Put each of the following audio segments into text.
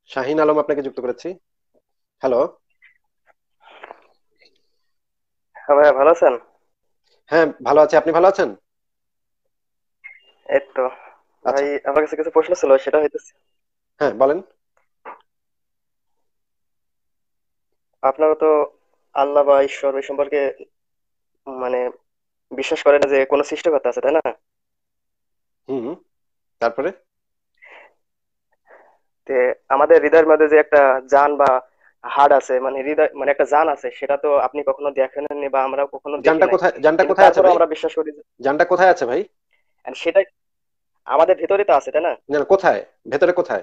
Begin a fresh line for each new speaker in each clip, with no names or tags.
শাহিন আলম আপনাকে যুক্ত করেছি। হ্যালো।
হ্যাঁ ভাইয়া, ভালো আছেন?
হ্যাঁ, ভালো আছি। আপনি ভালো আছেন?
এই তো।
আচ্ছা।
ভাই, আমার কাছে কিছু প্রশ্ন ছিল, সেটা হইতেছে
হ্যাঁ, বলেন।
আপনারা তো আল্লাহ বা ঈশ্বর এই সম্পর্কে মানে বিশ্বাস করেন না যে কোনো সৃষ্টিকর্তা আছে, তাই না?
হুম হুম। তারপরে
তে আমাদের হৃদয়ের মধ্যে যে একটা জান বা হাড় আছে, মানে হৃদয় মানে একটা জান আছে, সেটা তো আপনি কখনো দেখেননি বা আমরা কখনো দেখি
জানটা
নাই।
কোথায়, জানটা
কিন্তু
কোথায় আছে
তারপরেও
ভাই?
আমরা বিশ্বাস করি যে
জানটা কোথায় আছে ভাই?
and সেটাই আমাদের ভেতরে তো আছে, তাই না?
না না, কোথায়? ভেতরে কোথায়?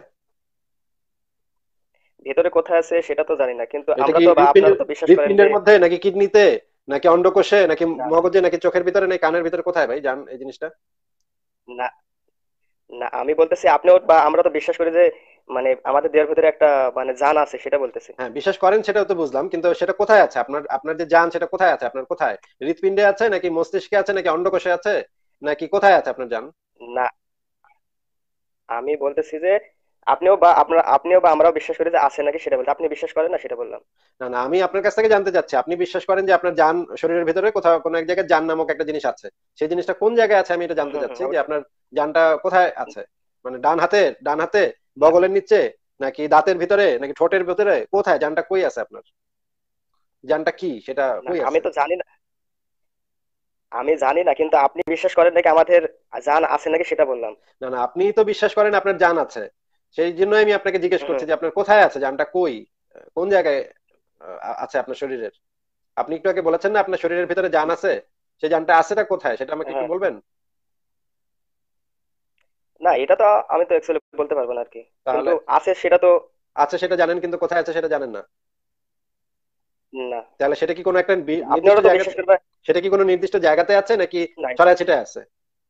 ভেতরে কোথায় আছে সেটা তো জানি না, কিন্তু
এটা
আমরা
কি
তো বা আপনারা
হৃৎপিণ্ডের,
তো বিশ্বাস করেন যে
হৃৎপিণ্ডের মধ্যে নাকি কিডনিতে, নাকি অন্ডকোষে, নাকি
না,
মগজে, নাকি চোখের ভিতরে, নাকি কানের ভিতরে? কোথায় ভাই জান এই জিনিসটা?
না, না, আমি বলতেছি আপনিও বা আমরা তো বিশ্বাস করি যে মানে আমাদের দেহের ভিতরে একটা মানে জান আছে, সেটা বলতেছি।
হ্যাঁ, বিশ্বাস করেন সেটাও তো বুঝলাম, কিন্তু সেটা কোথায় আছে? আপনার আপনার যে জান সেটা কোথায় আছে? আপনার কোথায়? হৃৎপিণ্ডে আছে, নাকি মস্তিষ্কে আছে, নাকি অন্ডকোষে আছে, নাকি কোথায় আছে আপনার জান?
না, আমি বলতেছি যে আপনিও বা আমরাও বিশ্বাস করি যে আছে নাকি, সেটা বলতে আপনি বিশ্বাস করেন না, সেটা বললাম।
না না, আমি আপনার কাছ থেকে জানতে চাচ্ছি, আপনি বিশ্বাস করেন যে আপনার জান শরীরের ভিতরে কোথাও কোনো এক জায়গায় জান নামক একটা জিনিস আছে। সেই জিনিসটা কোন জায়গায় আছে আমি এটা জানতে
হুম, হুম,
চাচ্ছি, যে
অবশ্যই।
আপনার জানটা কোথায় আছে। মানে ডান হাতে, ডান হাতে,
না,
বগলের নিচে, নাকি দাঁতের ভিতরে, নাকি ঠোঁটের ভিতরে? কোথায় জানটা, কই আছে আপনার? জানটা কি সেটা
না,
কই
আমি
আছে?
তো জানি না, আমি জানি না, কিন্তু আপনি বিশ্বাস করেন নাকি আমাদের জান আছে নাকি, সেটা বললাম।
না না, আপনি তো বিশ্বাস করেন আপনার জান আছে। সেই জন্য আমি আপনাকে জিজ্ঞেস
হুম,
করছি যে আপনার কোথায় আছে জানটা, কই, কোন জায়গায় আছে আপনার শরীরের? আপনি একটু আগে বলেছেন না আপনার শরীরের ভিতরে জান আছে, সেই জানটা আছেটা কোথায় সেটা আমাকে একটু
হ্যাঁ।
বলবেন?
না, এটা তো আমি তো অ্যাকচুয়ালি বলতে পারবো না আর কি, কিন্তু
তাহলে
আছে সেটা তো।
আছে সেটা জানেন, কিন্তু কোথায় আছে সেটা জানেন না?
না,
তাহলে সেটা কি কোনো একটা নির্দিষ্ট
আপনারা তো বিশ্বাস
জায়গাতে,
করবেন।
সেটা কি কোনো নির্দিষ্ট জায়গাতে আছে, নাকি
নাই,
ছড়ায় ছিটায় আছে?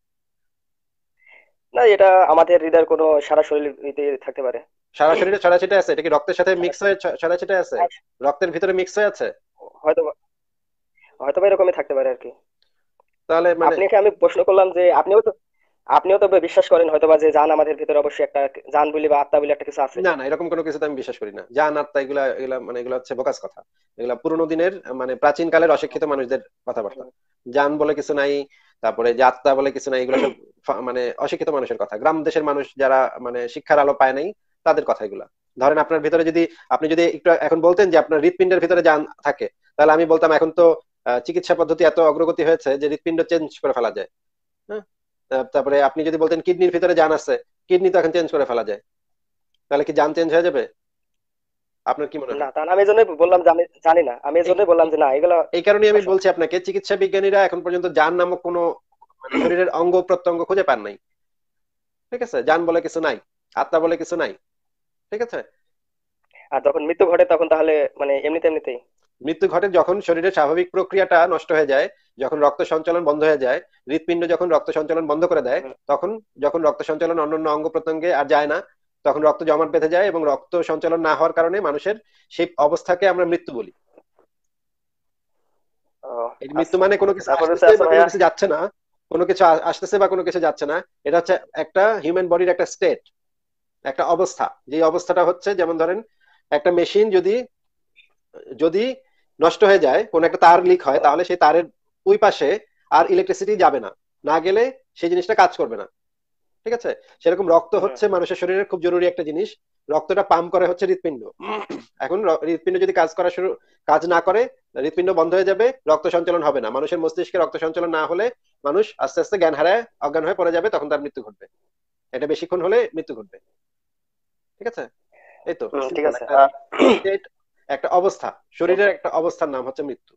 না, এটা আমাদের হৃদয়ের কোনো সারা শরীরে থাকতে পারে।
সারা শরীরে ছড়ায় ছিটায় আছে? এটা কি রক্তের সাথে
সারা
মিক্স হয়ে ছড়ায় ছিটায় আছে?
আর
রক্তের ভিতরে মিক্স হয়ে আছে?
হয়তো হয়তো বা এরকমই থাকতে পারে আর কি।
তাহলে মানে,
আপনাকে আমি প্রশ্ন করলাম যে আপনিও তো বিশ্বাস করেন হয়তো বা যে জান আমাদের ভিতরে অবশ্যই একটা জান বলি বা আত্মা বলি একটা কিছু আছে।
না না, এরকম কোনো কিছুতে আমি বিশ্বাস করি না। জান আত্মা এগুলা এগুলা মানে এগুলা হচ্ছে বোকাস কথা। এগুলা পুরোনো দিনের, মানে প্রাচীন কালের অশিক্ষিত মানুষদের কথাবার্তা। জান বলে কিছু নাই, তারপরে যে আত্মা বলে কিছু নাই, এগুলো সব মানে অশিক্ষিত মানুষের কথা। গ্রাম দেশের মানুষ যারা মানে শিক্ষার আলো পায় নাই, তাদের কথা এগুলা। ধরেন আপনার ভিতরে যদি, আপনি যদি একটু এখন বলতেন যে আপনার হৃৎপিণ্ডের ভিতরে জান থাকে, তাহলে আমি বলতাম এখন তো চিকিৎসা পদ্ধতি এত অগ্রগতি হয়েছে যে হৃৎপিণ্ড চেঞ্জ করে ফেলা যায়। হ্যাঁ। তারপরে আপনি যদি বলতেন কিডনির ভিতরে জান আছে, কিডনি তো এখন চেঞ্জ করে ফেলা যায়। তাহলে কি জান চেঞ্জ হয়ে যাবে? আপনার কি মনে
না,
হয়?
তা না, আমি এই জন্যই বললাম যে আমি জানি না, আমি এই
এই
জন্যই বললাম যে না, এগুলো
এই কারণে আমি
অসম্ভব।
বলছি আপনাকে, চিকিৎসা বিজ্ঞানীরা এখন পর্যন্ত জান নামক কোনো মানে শরীরের অঙ্গ প্রত্যঙ্গ খুঁজে পান নাই। ঠিক আছে, জান বলে কিছু নাই, আত্মা বলে কিছু নাই। ঠিক আছে।
আর যখন মৃত্যু ঘটে তখন তাহলে মানে এমনিতে এমনিতেই।
মৃত্যু ঘটে যখন শরীরের স্বাভাবিক প্রক্রিয়াটা নষ্ট হয়ে যায়, যখন রক্ত সঞ্চালন বন্ধ হয়ে যায়, হৃৎপিণ্ড যখন রক্ত সঞ্চালন বন্ধ করে দেয়,
হুম,
তখন, যখন রক্ত সঞ্চালন অন্যান্য অঙ্গ প্রত্যঙ্গে আর যায় না, তখন রক্ত জমাট বেঁধে যায়, এবং রক্ত সঞ্চালন না হওয়ার কারণে মানুষের সেই অবস্থাকে আমরা মৃত্যু বলি।
ও,
এই মৃত্যু
আচ্ছা,
মানে কোনো
ওকে,
কিছু
তারপর হচ্ছে
আসতেছে
আচ্ছা
বা কোনো
ভাইয়া।
কিছু যাচ্ছে না, কোনো কিছু আসতেছে বা কোনো কিছু যাচ্ছে না। এটা হচ্ছে একটা হিউম্যান বডির একটা স্টেট, একটা অবস্থা। যে অবস্থাটা হচ্ছে, যেমন ধরেন একটা মেশিন যদি, যদি নষ্ট হয়ে যায়, কোন একটা তার লিক হয়, তাহলে সেই তারের ওই পাশে আর ইলেকট্রিসিটি যাবে না, না গেলে সেই জিনিসটা কাজ করবে না। ঠিক আছে। সেরকম রক্ত
হুম,
হচ্ছে মানুষের শরীরের খুব জরুরি একটা জিনিস। রক্তটা পাম্প করে হচ্ছে হৃৎপিণ্ড। এখন হৃৎপিণ্ড যদি কাজ না করে, হৃৎপিণ্ড বন্ধ হয়ে যাবে, রক্ত সঞ্চালন হবে না, মানুষের মস্তিষ্কে রক্ত সঞ্চালন না হলে মানুষ আস্তে আস্তে জ্ঞান হারায় অজ্ঞান হয়ে পড়ে যাবে, তখন তার মৃত্যু ঘটবে। এটা বেশিক্ষণ হলে মৃত্যু ঘটবে। ঠিক আছে। এই তো
হুম, ঠিক
সিম্পল
আছে।
একটা
আর
স্টেট, একটা অবস্থা, শরীরের একটা অবস্থার নাম হচ্ছে মৃত্যু।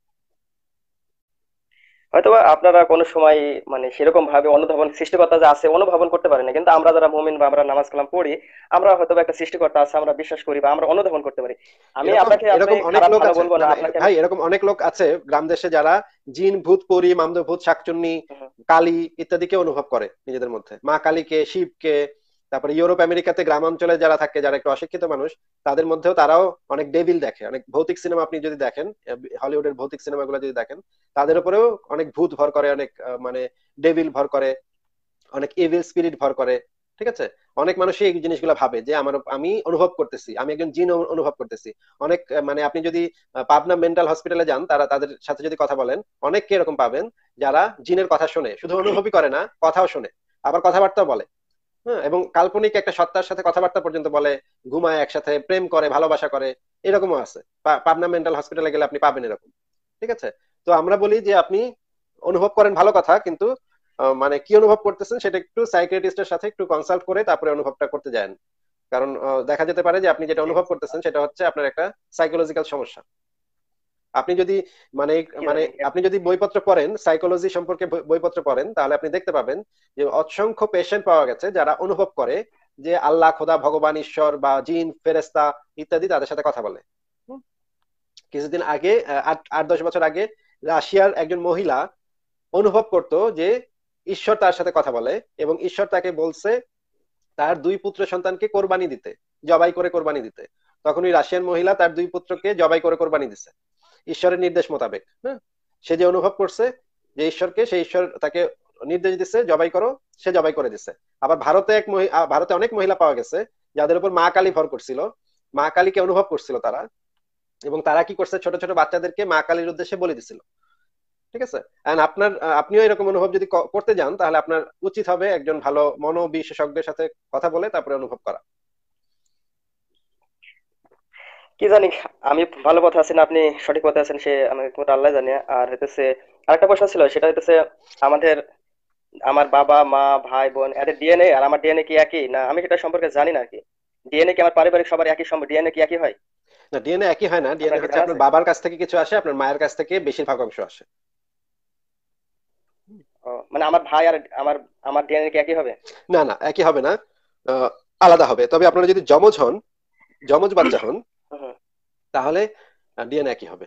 হয়তোবা আপনারা কোনো সময় মানে সেরকম ভাবে অনুধাবন সৃষ্টিকর্তা যে আছে অনুধাবন করতে পারে না, কিন্তু আমরা যারা মুমিন বা আমরা নামাজ কালাম পড়ি, আমরা হয়তোবা একটা সৃষ্টিকর্তা আছে আমরা বিশ্বাস করি বা আমরা অনুধাবন করতে পারি। আমি
এরকম
আপনাকে আপনি
এরকম অনেক
খারাপ
লোক
ভালো
আছে,
বলবো
না
না,
না,
আপনাকে আমি।
ভাই এরকম অনেক লোক আছে গ্রাম দেশে যারা জিন ভূত পরি মামদ ভূত শাকচুন্নি
হুম,
কালী ইত্যাদিকে অনুভব করে নিজেদের মধ্যে, মা কালীকে, শিবকে। তারপরে ইউরোপ আমেরিকাতে গ্রাম অঞ্চলে যারা থাকে, যারা একটু অশিক্ষিত মানুষ, তাদের মধ্যেও তারাও অনেক ডেভিল দেখে। অনেক ভৌতিক সিনেমা আপনি যদি দেখেন, হলিউডের ভৌতিক সিনেমাগুলো যদি দেখেন, তাদের উপরেও অনেক ভূত ভর করে, অনেক মানে ডেভিল ভর করে, অনেক ইভিল স্পিরিট ভর করে। ঠিক আছে? অনেক মানুষই এই জিনিসগুলো ভাবে যে আমি অনুভব করতেছি, আমি একজন জিন অনুভব করতেছি। অনেক মানে আপনি যদি পাবনা মেন্টাল হসপিটালে যান, তাদের সাথে যদি কথা বলেন, অনেককে এরকম পাবেন যারা জিনের কথা শোনে, শুধু অনুভবই করে না, কথাও শোনে, আবার কথাবার্তাও বলে। হ্যাঁ, এবং কাল্পনিক একটা সত্তার সাথে কথাবার্তা পর্যন্ত বলে, ঘুমায় একসাথে, প্রেম করে, ভালোবাসা করে, এরকমও আছে। পাবনা মেন্টাল হসপিটালে গেলে আপনি পাবেন এরকম। ঠিক আছে? তো আমরা বলি যে আপনি অনুভব করেন ভালো কথা, কিন্তু মানে কি অনুভব করতেছেন সেটা একটু সাইকিয়াট্রিস্টের সাথে একটু কনসাল্ট করে তারপরে অনুভবটা করতে যান। কারণ দেখা যেতে পারে যে আপনি যেটা
জি
অনুভব করতেছেন সেটা হচ্ছে আপনার একটা সাইকোলজিক্যাল সমস্যা। আপনি যদি মানে
কি
মানে
জানি
আপনি যদি বইপত্র পড়েন, সাইকোলজি সম্পর্কে বইপত্র পড়েন, তাহলে আপনি দেখতে পাবেন যে অসংখ্য পেশেন্ট পাওয়া গেছে যারা অনুভব করে যে আল্লাহ, খোদা, ভগবান, ঈশ্বর বা জিন, ফেরেস্তা ইত্যাদি তাদের সাথে কথা বলে। হুম? কিছুদিন আগে, 8-10 বছর আগে, রাশিয়ার একজন মহিলা অনুভব করতো যে ঈশ্বর তার সাথে কথা বলে, এবং ঈশ্বর তাকে বলছে তার 2 পুত্র সন্তানকে কোরবানি দিতে, জবাই করে কোরবানি দিতে। তখন ওই রাশিয়ান মহিলা তার 2 পুত্রকে জবাই করে কোরবানি দিছে ঈশ্বরের নির্দেশ মোতাবেক। হ্যাঁ, সে যে অনুভব করছে যে ঈশ্বরকে, সেই ঈশ্বর তাকে নির্দেশ দিচ্ছে জবাই করো, সে জবাই করে দিছে। আবার ভারতে অনেক মহিলা পাওয়া গেছে যাদের উপর মা কালী ভর করছিল, মা কালীকে অনুভব করছিল তারা, এবং তারা কি করছে, ছোট ছোট বাচ্চাদেরকে মা কালীর উদ্দেশ্যে বলে দিছিল। ঠিক আছে? এন্ড আপনিও এরকম অনুভব যদি করতে যান, তাহলে আপনার উচিত হবে একজন ভালো মনোবিশেষজ্ঞের সাথে কথা বলে তারপরে অনুভব করা।
কি জানি, আমি ভালো পথে আছি না আপনি সঠিক পথে আছেন সে আমাকে একমাত্র আল্লাহ জানে। আর হইতেছে আরেকটা প্রশ্ন ছিল, সেটা হইতেছে আমাদের, আমার বাবা মা ভাই বোন এদের ডিএনএ আর আমার ডিএনএ কি একই না, আমি সেটা সম্পর্কে জানি না আর কি। ডিএনএ কি আমার পারিবারিক সবার একই সম্ভব, ডিএনএ কি একই হয়?
না, ডিএনএ একই হয় না।
আপনার
ডিএনএ
কি
হচ্ছে
জানা
আপনার
আছে?
বাবার কাছ থেকে কিছু আসে, আপনার মায়ের কাছ থেকে বেশিরভাগ অংশ আসে।
ও, মানে আমার ভাই আর আমার আমার ডিএনএ কি একই হবে?
না না, একই হবে না। আহ, আলাদা হবে। তবে আপনারা যদি যমজ হন, যমজ বাচ্চা হন,
হুম, হুম।
তাহলে ডিএনএ একই হবে।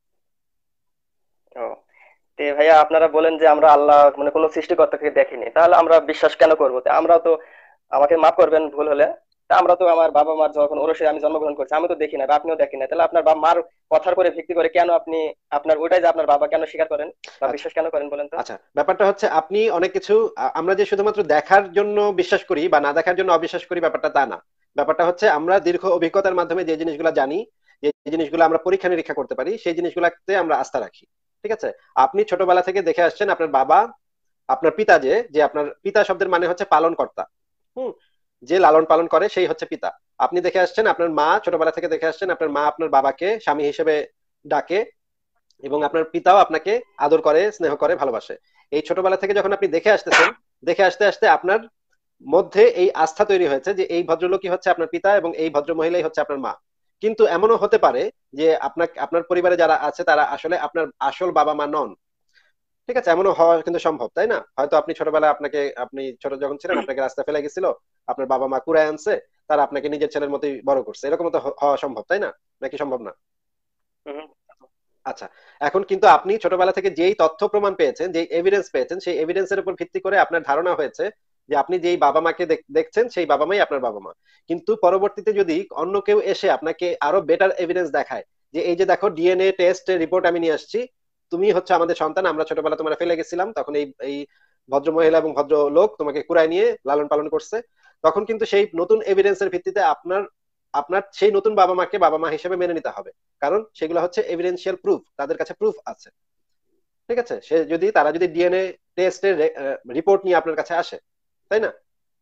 ও, তে ভাইয়া আপনারা বলেন যে আমরা আল্লাহ মানে কোনো সৃষ্টিকর্তাকে দেখিনি, তাহলে আমরা বিশ্বাস কেন করবো? তা আমরা তো, আমাকে মাফ করবেন ভুল হলে, তা আমরা তো আমার বাবা মার যখন ওরসে আমি জন্মগ্রহণ করছি আমি তো দেখি না বা আপনিও দেখি না, তাহলে আপনার বাবা মার কথার করে ভিত্তি করে কেন আপনি আপনার ওইটাই যে আপনার বাবা কেন স্বীকার করেন বা
আচ্ছা
বিশ্বাস কেন করেন বলেন তো?
আচ্ছা, ব্যাপারটা হচ্ছে আপনি অনেক কিছু, আমরা যে শুধুমাত্র দেখার জন্য বিশ্বাস করি বা না দেখার জন্য অবিশ্বাস করি, ব্যাপারটা তা না। ব্যাপারটা হচ্ছে আমরা দীর্ঘ অভিজ্ঞতার মাধ্যমে যে জিনিসগুলো জানি, যে জিনিসগুলো আমরা পরীক্ষা নিরীক্ষা করতে পারি, সেই জিনিসগুলোতে আমরা আস্থা রাখি। ঠিক আছে? আপনি ছোটবেলা থেকে দেখে আসছেন আপনার বাবা, আপনার পিতা, যে যে আপনার পিতা শব্দের মানে হচ্ছে পালন কর্তা। হুম, যে লালন পালন করে সেই হচ্ছে পিতা। আপনি দেখে আসছেন আপনার মা, ছোটবেলা থেকে দেখে আসছেন আপনার মা আপনার বাবাকে স্বামী হিসেবে ডাকে, এবং আপনার পিতাও আপনাকে আদর করে, স্নেহ করে, ভালোবাসে। এই ছোটবেলা থেকে যখন আপনি দেখে আসতেছেন, দেখে আসতে আসতে আপনার মধ্যে এই আস্থা তৈরি হয়েছে যে এই ভদ্রলোকই হচ্ছে আপনার পিতা এবং এই ভদ্র মহিলাই হচ্ছে আপনার মা। কিন্তু এমনও হতে পারে যে আপনার পরিবারে যারা আছে তারা আসলে আপনার আসল বাবা মা নন। ঠিক আছে? এমনও হওয়া কিন্তু সম্ভব, তাই না? হয়তো আপনি ছোট যখন ছিলেন আপনাকে রাস্তা ফেলে গেছিল, আপনার বাবা মা কুড়ায় আনছে, তারা আপনাকে নিজের ছেলের মতোই বড় করছে, এরকম তো হওয়া সম্ভব, তাই না? নাকি সম্ভব না?
হুম,
আচ্ছা, এখন কিন্তু আপনি ছোটবেলা থেকে যেই তথ্য প্রমাণ পেয়েছেন, যেই এভিডেন্স পেয়েছেন, সেই এভিডেন্সের উপর ভিত্তি করে আপনার ধারণা হয়েছে যে আপনি যেই বাবা মাকে দেখছেন সেই বাবা মাই আপনার বাবা মা। কিন্তু পরবর্তীতে যদি অন্য কেউ এসে আপনাকে আরো বেটার এভিডেন্স দেখায় যে এই যে দেখো, ডিএনএ টেস্ট রিপোর্ট আমি নিয়ে আসছি, তুমি হচ্ছে আমাদের সন্তান, আমরা ছোটবেলা তোমার ফেলে গেছিলাম, তখন এই এই ভদ্র মহিলা এবং ভদ্র লোক তোমাকে কুড়ায় নিয়ে লালন পালন করছে, তখন কিন্তু সেই নতুন এভিডেন্সের ভিত্তিতে আপনার আপনার সেই নতুন বাবা মাকে বাবা মা হিসেবে মেনে নিতে হবে। কারণ সেগুলো হচ্ছে এভিডেন্সিয়াল প্রুফ, তাদের কাছে প্রুফ আছে। ঠিক আছে? তারা যদি ডিএনএ টেস্টের রিপোর্ট নিয়ে আপনার কাছে আসে, তাই না?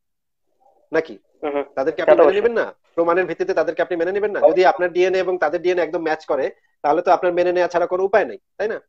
নাকি
হুম, হুম।
তাদেরকে
তা
আপনি
তো
মেনে
অবশ্যই।
নেবেন না? প্রমাণের ভিত্তিতে তাদেরকে আপনি মেনে নেবেন না? যদি আপনার ডিএনএ এবং তাদের ডিএনএ একদম ম্যাচ করে, তাহলে তো আপনার মেনে নেওয়া ছাড়া কোনো উপায় নেই, তাই না?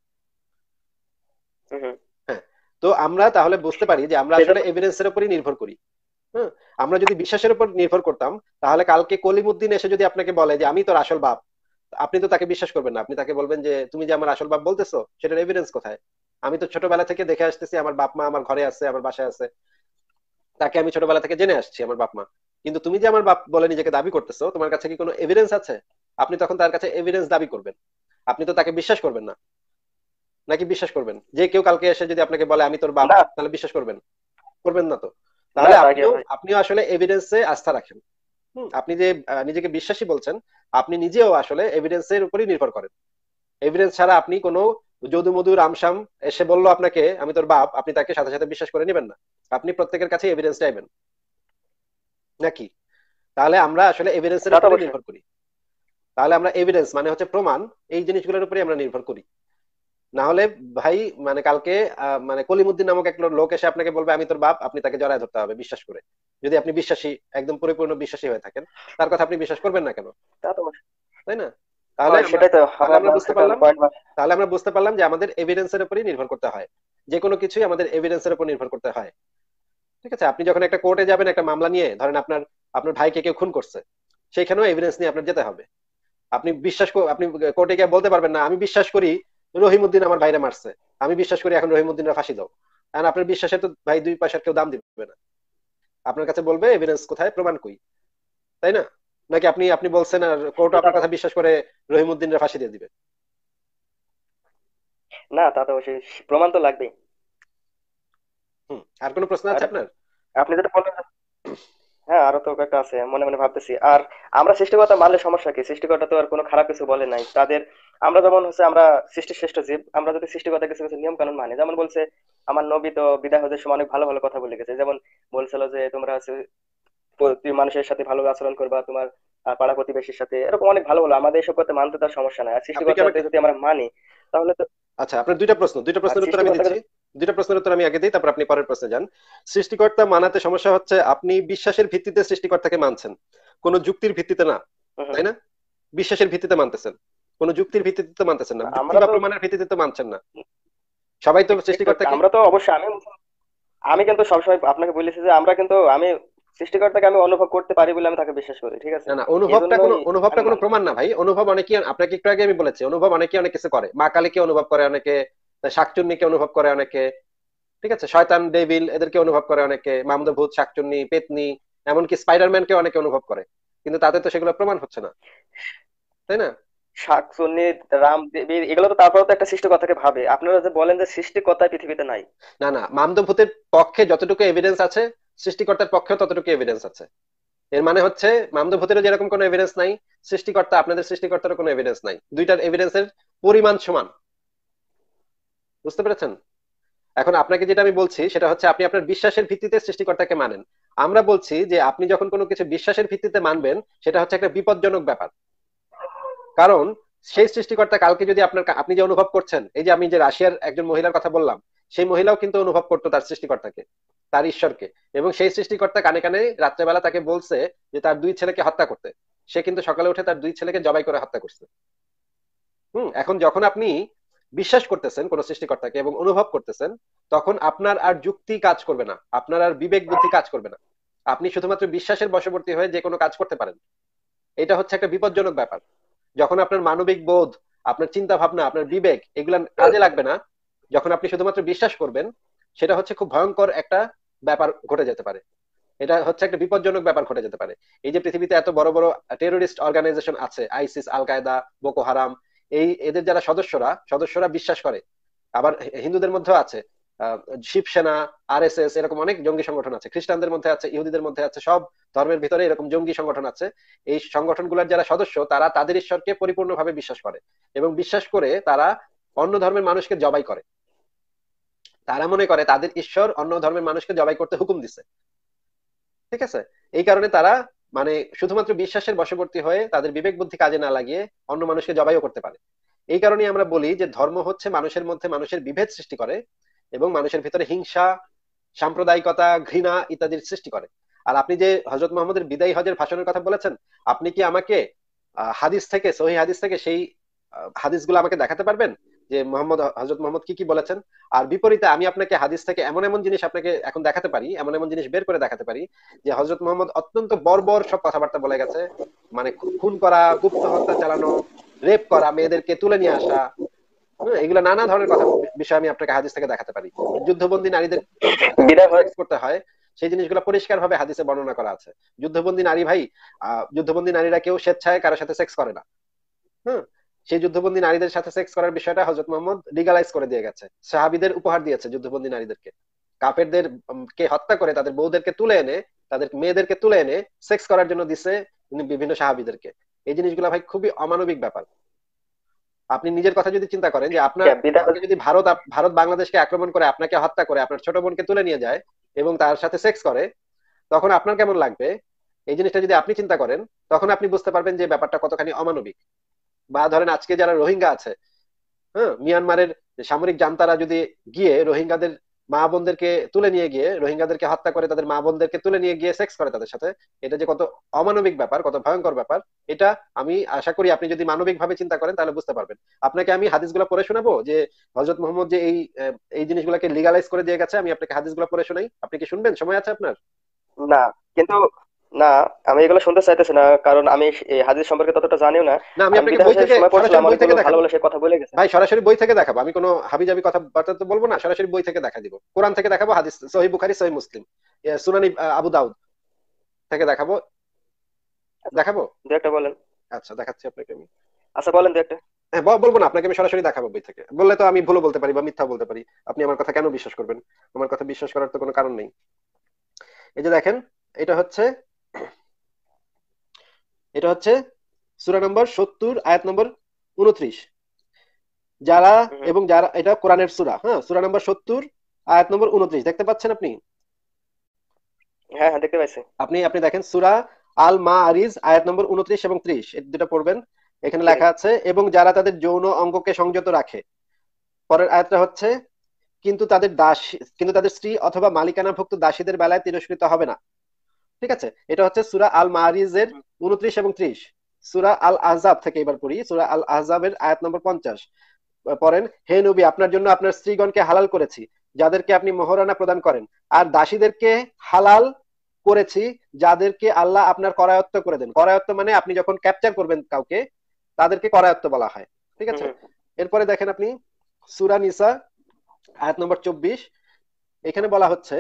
হুম, হুম।
হ্যাঁ। তো আমরা তাহলে বুঝতে পারি যে আমরা
সেটা
আসলে
তো।
এভিডেন্সের উপরই নির্ভর করি। হ্যাঁ, আমরা যদি বিশ্বাসের উপর নির্ভর করতাম, তাহলে কালকে কলিমুদ্দিন এসে যদি আপনাকে বলে যে আমি তোর আসল বাপ, আপনি তো তাকে বিশ্বাস করবেন না। আপনি তাকে বলবেন যে তুমি যে আমার আসল বাপ বলতেছো, সেটার এভিডেন্স কোথায়? আমি তো ছোটবেলা থেকে দেখে আসতেছি, আমার বাপ মা আমার ঘরে আছে, আমার বাসায় আছে, তাকে আমি ছোটবেলা থেকে জেনে আসছি আমার বাপ মা। কিন্তু তুমি যে আমার বাপ বলে নিজেকে দাবি করতেছো, তোমার কাছে কি কোনো এভিডেন্স আছে? আপনি তখন তার কাছে এভিডেন্স দাবি করবেন। আপনি তো তাকে বিশ্বাস করবেন না। নাকি বিশ্বাস করবেন? যে কেউ কালকে এসে যদি আপনাকে বলে আমি তোর বাপ,
না,
তাহলে বিশ্বাস করবেন? করবেন না তো।
না
তাহলে
তা কি
আপনিও
ভাই।
আপনিও আসলে এভিডেন্সে আস্থা রাখেন। আপনি যে নিজেকে বিশ্বাসী বলছেন, আপনি নিজেও আসলে এভিডেন্সের উপরই নির্ভর করেন। এভিডেন্স ছাড়া আপনি কোনো যদু মধু রামসাম এসে বললো আপনাকে আমি তোর বাপ, আপনি তাকে সাথে সাথে বিশ্বাস করে নেবেন না। আপনি প্রত্যেকের কাছে এভিডেন্স চাইবেন। নাকি? তাহলে আমরা আসলে এভিডেন্সের
তা তো
উপরে
অবশ্যই।
নির্ভর করি। তাহলে আমরা এভিডেন্স মানে হচ্ছে প্রমাণ, এই জিনিসগুলোর উপরে আমরা নির্ভর করি। না হলে ভাই, মানে কালকে মানে কলিমুদ্দিন নামক এক লোক এসে আপনাকে বলবে আমি তোর বাপ, আপনি তাকে জড়ায় ধরতে হবে বিশ্বাস করে। যদি আপনি বিশ্বাসী, একদম পরিপূর্ণ বিশ্বাসী হয়ে থাকেন, তার কথা আপনি বিশ্বাস করবেন না কেন?
তা তো অবশ্যই।
তাই না? তাহলে
হয়,
আমরা
সেটাই তো
তাহলে
আমার
আমরা বুঝতে
মাথায়
পারলাম
পয়েন্ট।
তাহলে আমরা বুঝতে পারলাম যে আমাদের এভিডেন্সের উপরই নির্ভর করতে হয়। যে কোনো কিছুই আমাদের এভিডেন্সের উপর নির্ভর করতে হয়। ঠিক আছে? আপনি যখন একটা কোর্টে যাবেন একটা মামলা নিয়ে, ধরেন আপনার আপনার ভাইকে কেউ খুন করছে, সেখানেও এভিডেন্স নিয়ে আপনার যেতে হবে। আপনি কোর্টে গিয়ে বলতে পারবেন না আমি বিশ্বাস করি রহিমউদ্দিন আমার ভাইরে মারছে, আমি বিশ্বাস করি এখন রহিমউদ্দিনের ফাঁসি দাও। কারণ আপনার বিশ্বাসের তো ভাই দুই পয়সার কেউ দাম দিবে না। আপনার কাছে বলবে এভিডেন্স কোথায়, প্রমাণ কই। তাই না? নাকি আপনি আপনি বলছেন আর কোর্ট
তা
আপনার
তো
কথা বিশ্বাস করে রহিমউদ্দিনের ফাঁসি দিয়ে দিবে?
না, তা তো অবশ্যই, প্রমাণ তো লাগবেই।
আর কোনো প্রশ্ন
আর
আছে আপনার?
আপনি যেটা বললেন, হ্যাঁ আরো তো কয়েকটা আছে, মনে মনে ভাবতেছি। আর আমরা সৃষ্টিকর্তা মানলে সমস্যা কি? সৃষ্টিকর্তা তো আর কোনো খারাপ কিছু বলে নাই তাদের। আমরা যেমন হচ্ছে আমরা সৃষ্টির শ্রেষ্ঠ জীব, আমরা যদি সৃষ্টিকর্তা কিছু কিছু নিয়ম কানুন মানি, যেমন বলছে আমার নবী তো বিদায় হজের সময় অনেক ভালো ভালো কথা বলে গেছে। যেমন বলছিল যে তোমরা হচ্ছে প্রতি মানুষের সাথে ভালো আচরণ করবা, তোমার পাড়া প্রতিবেশীর সাথে, এরকম অনেক ভালো ভালো। আমাদের এসব করতে মানতে তার সমস্যা নাই, আর
আপনি কি
সৃষ্টিকর্তাতে
আমাকে
যদি আমরা মানি তাহলে তো।
আচ্ছা, আপনার দুইটা
আর
প্রশ্নের উত্তর আমি
সৃষ্টিকর্তাকে
দিচ্ছি। দুইটা প্রশ্নের উত্তর আমি আগে দিই, তারপর আপনি পরের প্রশ্নে যান। সৃষ্টিকর্তা মানাতে সমস্যা হচ্ছে আপনি বিশ্বাসের ভিত্তিতে সৃষ্টিকর্তাকে মানছেন, কোনো যুক্তির ভিত্তিতে না।
হুম, হুম।
তাই না? বিশ্বাসের ভিত্তিতে মানতেছেন, কোনো যুক্তির ভিত্তিতে তো মানতেছেন না, যুক্তি
আমরা
বা
তো
প্রমাণের ভিত্তিতে তো মানছেন না। সবাই তো
একটু
সৃষ্টিকর্তাকে
আমরা তো অবশ্যই, আমি কিন্তু সবসময় আপনাকে বলেছি যে আমরা কিন্তু আমি সৃষ্টিকর্তাকে আমি অনুভব করতে পারি বলে আমি তাকে বিশ্বাস করি, ঠিক আছে?
না না,
এই
অনুভবটা কোনো
জন্যই
অনুভবটা
আমি
কোনো
মানি।
প্রমাণ না ভাই। অনুভব অনেকে, আপনাকে একটু আগে আমি বলেছি, অনুভব অনেকে অনেক কিছু করে। মা কালীকে অনুভব করে অনেকে, শাকচুন্নিকে অনুভব করে অনেকে, ঠিক আছে, শয়তান ডেভিল এদেরকে অনুভব করে অনেকে, মামদা ভূত শাকচুন্নি পেতনি, এমনকি স্পাইডারম্যানকে অনেকে অনুভব করে। কিন্তু তাতে তো সেগুলো প্রমাণ হচ্ছে না। তাই না?
শাকচুন্নি, রাম দেবী, এগুলো তো তারপরেও তো একটা সৃষ্টিকর্তাকে ভাবে। আপনারা যে বলেন যে সৃষ্টিকর্তা পৃথিবীতে নাই।
না না, মামদা ভূতের পক্ষে যতটুকু এভিডেন্স আছে, সৃষ্টিকর্তার পক্ষেও ততটুকু এভিডেন্স আছে। এর মানে হচ্ছে মামদা ভূতেরও যেরকম কোনো এভিডেন্স নাই, সৃষ্টিকর্তা আপনাদের সৃষ্টিকর্তারও কোনো এভিডেন্স নাই। দুইটার এভিডেন্সের পরিমাণ সমান। বুঝতে পেরেছেন? এখন আপনাকে যেটা আমি বলছি সেটা হচ্ছে আপনি আপনার বিশ্বাসের ভিত্তিতে সৃষ্টিকর্তাকে মানেন। আমরা বলছি যে আপনি যখন কোনো কিছু বিশ্বাসের ভিত্তিতে মানবেন, সেটা হচ্ছে একটা বিপজ্জনক ব্যাপার। কারণ সেই সৃষ্টিকর্তা কালকে যদি আপনি যে অনুভব করছেন, এই যে আমি যে রাশিয়ার একজন মহিলার কথা বললাম, সেই মহিলাও কিন্তু অনুভব করতো তার সৃষ্টিকর্তাকে, তার ঈশ্বরকে। এবং সেই সৃষ্টিকর্তা কানে কানে রাত্রেবেলা তাকে বলছে যে তার দুই ছেলেকে হত্যা করতে। সে কিন্তু সকালে উঠে তার দুই ছেলেকে জবাই করে হত্যা করছে। এখন যখন আপনি বিশ্বাস করতেছেন কোন সৃষ্টিকর্তাকে এবং অনুভব করতেছেন, তখন আপনার আর যুক্তি কাজ করবে না, আপনার আর বিবেক বুদ্ধি কাজ করবে না। আপনি শুধুমাত্র বিশ্বাসের বশবর্তী হয়ে যে কোনো কাজ করতে পারেন। এটা হচ্ছে একটা বিপজ্জনক ব্যাপার। যখন আপনার মানবিক বোধ, আপনার চিন্তা ভাবনা, আপনার বিবেক এগুলা কাজে লাগবে না, যখন আপনি শুধুমাত্র বিশ্বাস করবেন, সেটা হচ্ছে খুব ভয়ঙ্কর একটা ব্যাপার ঘটে যেতে পারে। এটা হচ্ছে একটা বিপজ্জনক ব্যাপার ঘটে যেতে পারে। এই যে পৃথিবীতে এত বড় বড় টেরোরিস্ট অর্গানাইজেশন আছে, আইসিস, আল কায়দা, বোকো হারাম, এদের যারা সদস্যরা বিশ্বাস করে। আবার হিন্দুদের মধ্যেও আছে শিবসেনা, আরএসএস, এরকম অনেক জঙ্গি সংগঠন আছে। খ্রিস্টানদের মধ্যে আছে, ইহুদিদের মধ্যে আছে, সব ধর্মের ভিতরে এরকম জঙ্গি সংগঠন আছে। এই সংগঠনগুলোর যারা সদস্য, তারা তাদের ঈশ্বরকে পরিপূর্ণভাবে বিশ্বাস করে এবং বিশ্বাস করে তারা অন্য ধর্মের মানুষকে জবাই করে। তারা মনে করে তাদের ঈশ্বর অন্য ধর্মের মানুষকে জবাই করতে হুকুম দিছে। ঠিক আছে? এই কারণে তারা মানে শুধুমাত্র বিশ্বাসের বশবর্তী হয়ে তাদের বিবেক বুদ্ধি কাজে না লাগিয়ে অন্য মানুষকে জবাইও করতে পারে। এই কারণে আমরা বলি যে ধর্ম হচ্ছে মানুষের মধ্যে মানুষের বিভেদ সৃষ্টি করে এবং মানুষের ভিতরে হিংসা, সাম্প্রদায়িকতা, ঘৃণা ইত্যাদির সৃষ্টি করে। আর আপনি যে হজরত মোহাম্মদের বিদায়ী হজের ভাষণের কথা বলেছেন, আপনি কি আমাকে হাদিস থেকে, সহিহ হাদিস থেকে সেই হাদিসগুলো আমাকে দেখাতে পারবেন যে হজরত মোহাম্মদ কি কি বলেছেন? আর বিপরীতে আমি আপনাকে হাদিস থেকে এমন এমন জিনিস আপনাকে এখন দেখাতে পারি, এমন এমন জিনিস বের করে দেখাতে পারি যে হজরত মোহাম্মদ অত্যন্ত বর্বর সব কথাবার্তা বলে গেছে। মানে খুন করা, গুপ্ত হত্যা চালানো, রেপ করা, মেয়েদেরকে তুলে নিয়ে আসা, এগুলো নানা ধরনের কথা, বিষয় আমি আপনাকে হাদিস থেকে দেখাতে পারি। যুদ্ধবন্দী নারীদের
বিদায় হয়ে।
সেক্স করতে হয়, সেই জিনিসগুলো পরিষ্কার ভাবে হাদিসে বর্ণনা করা আছে। যুদ্ধবন্দী নারী ভাই, যুদ্ধবন্দী নারীরা কেউ স্বেচ্ছায় কারোর সাথে সেক্স করে না। হ্যাঁ, সেই যুদ্ধবন্দী নারীদের সাথে সেক্স করার বিষয়টা হযরত মুহাম্মদ লিগালাইজ করে দিয়ে গেছে, সাহাবীদের উপহার দিয়েছে যুদ্ধবন্দী নারীদেরকে। কাফেরদের কে হত্যা করে তাদের বউদেরকে তুলে এনে, তাদের মেয়েদেরকে তুলে এনে সেক্স করার জন্য দিছে বিভিন্ন সাহাবীদেরকে। এই জিনিসগুলো ভাই খুবই অমানবিক ব্যাপার। আপনি নিজের কথা যদি চিন্তা করেন যে আপনার
বিদায়
কালকে যদি ভারত বাংলাদেশকে আক্রমণ করে, আপনাকে হত্যা করে, আপনার ছোট বোনকে তুলে নিয়ে যায় এবং তার সাথে সেক্স করে, তখন আপনার কেমন লাগবে? এই জিনিসটা যদি আপনি চিন্তা করেন, তখন আপনি বুঝতে পারবেন যে ব্যাপারটা কতখানি অমানবিক। বা ধরেন আজকে যারা রোহিঙ্গা আছে, হ্যাঁ, মিয়ানমারের সামরিক জান্তারা যদি গিয়ে রোহিঙ্গাদের মা বোনদেরকে তুলে নিয়ে গিয়ে, রোহিঙ্গাদেরকে হত্যা করে তাদের মা বোনদেরকে তুলে নিয়ে গিয়ে সেক্স করে তাদের সাথে, এটা যে কত অমানবিক ব্যাপার, কত ভয়ঙ্কর ব্যাপার, এটা আমি আশা করি আপনি যদি মানবিক ভাবে চিন্তা করেন তাহলে বুঝতে পারবেন। আপনাকে আমি হাদিসগুলো পড়ে শোনাবো যে হযরত মুহাম্মদ যে এই জিনিসগুলোকে লিগালাইজ করে দিয়ে গেছে, আমি আপনাকে হাদিসগুলো পড়ে শোনাই, আপনি কি শুনবেন? সময় আছে আপনার?
না, কিন্তু না, আমি এগুলো শুনতে চাইতেছি না, কারণ আমি এই হাদিস সম্পর্কে ততটা জানিও না।
না, আমি
আমি
আপনাকে
বিদায়
বই
হজের
থেকে,
সময়
সরাসরি
পড়ছিলাম,
বই থেকে
অনেকগুলো ভালো
দেখাবো।
ভালো সে কথা বলে গেছেন।
ভাই সরাসরি বই থেকে দেখাবো, আমি কোনো হাবিজাবি কথা বার্তা তো বলবো না, সরাসরি বই থেকে দেখা দিব, কোরআন থেকে দেখাবো, হাদিস সহিহ বুখারী সহিহ মুসলিম, সুনানি আবু দাউদ থেকে দেখাবো।
আচ্ছা,
দেখাবো।
দু একটা বলেন।
আচ্ছা, দেখাচ্ছি আপনাকে আমি।
আচ্ছা, বলেন দু একটা।
হ্যাঁ, বলবো না আপনাকে, আমি সরাসরি দেখাবো বই থেকে, বললে তো আমি ভুলও বলতে পারি বা মিথ্যা বলতে পারি, আপনি আমার কথা কেন বিশ্বাস করবেন? আমার কথা বিশ্বাস করার তো কোনো কারণ নেই। এই যে দেখেন, এটা হচ্ছে এটা হচ্ছে সূরা নম্বর 70 আয়াত নম্বর 29। যারা
হুম, হুম।
এবং যারা, এটা কোরআনের সূরা, হ্যাঁ, সূরা নম্বর 70 আয়াত নম্বর 29 দেখতে পাচ্ছেন আপনি?
হ্যাঁ, হ্যাঁ, দেখতে পাইছি।
আপনি আপনি দেখেন সূরা আল মাআরিজ আয়াত নম্বর 29 এবং 30, এই দুটো পড়বেন। এখানে
জি।
লেখা আছে, এবং যারা তাদের যৌন অঙ্গকে সংযত রাখে। পরের আয়াতটা হচ্ছে, কিন্তু তাদের স্ত্রী অথবা মালিকানাভুক্ত দাসীদের বেলায় তিরস্কৃত হবে না। ঠিক আছে, এটা হচ্ছে সূরা আল মাআরিজের
হুম, হুম।
29 এবং 30। সূরা আল আহজাব থেকে এবার পড়ি, সূরা আল আহজাবের আয়াত নম্বর 50 পড়েন, হে নবী, আপনার জন্য আপনার স্ত্রীগণকে হালাল করেছি যাদেরকে আপনি মোহরানা প্রদান করেন, আর দাসীদেরকে হালাল করেছি যাদেরকে আল্লাহ আপনার করায়ত্ত করে দেন। করায়ত্ত মানে আপনি যখন ক্যাপচার করবেন কাউকে, তাদেরকে করায়ত্ত বলা হয়। ঠিক
হুম,
আছে,
হুম।
এরপরে দেখেন আপনি সূরা নিসা আয়াত নম্বর 24। এখানে বলা হচ্ছে,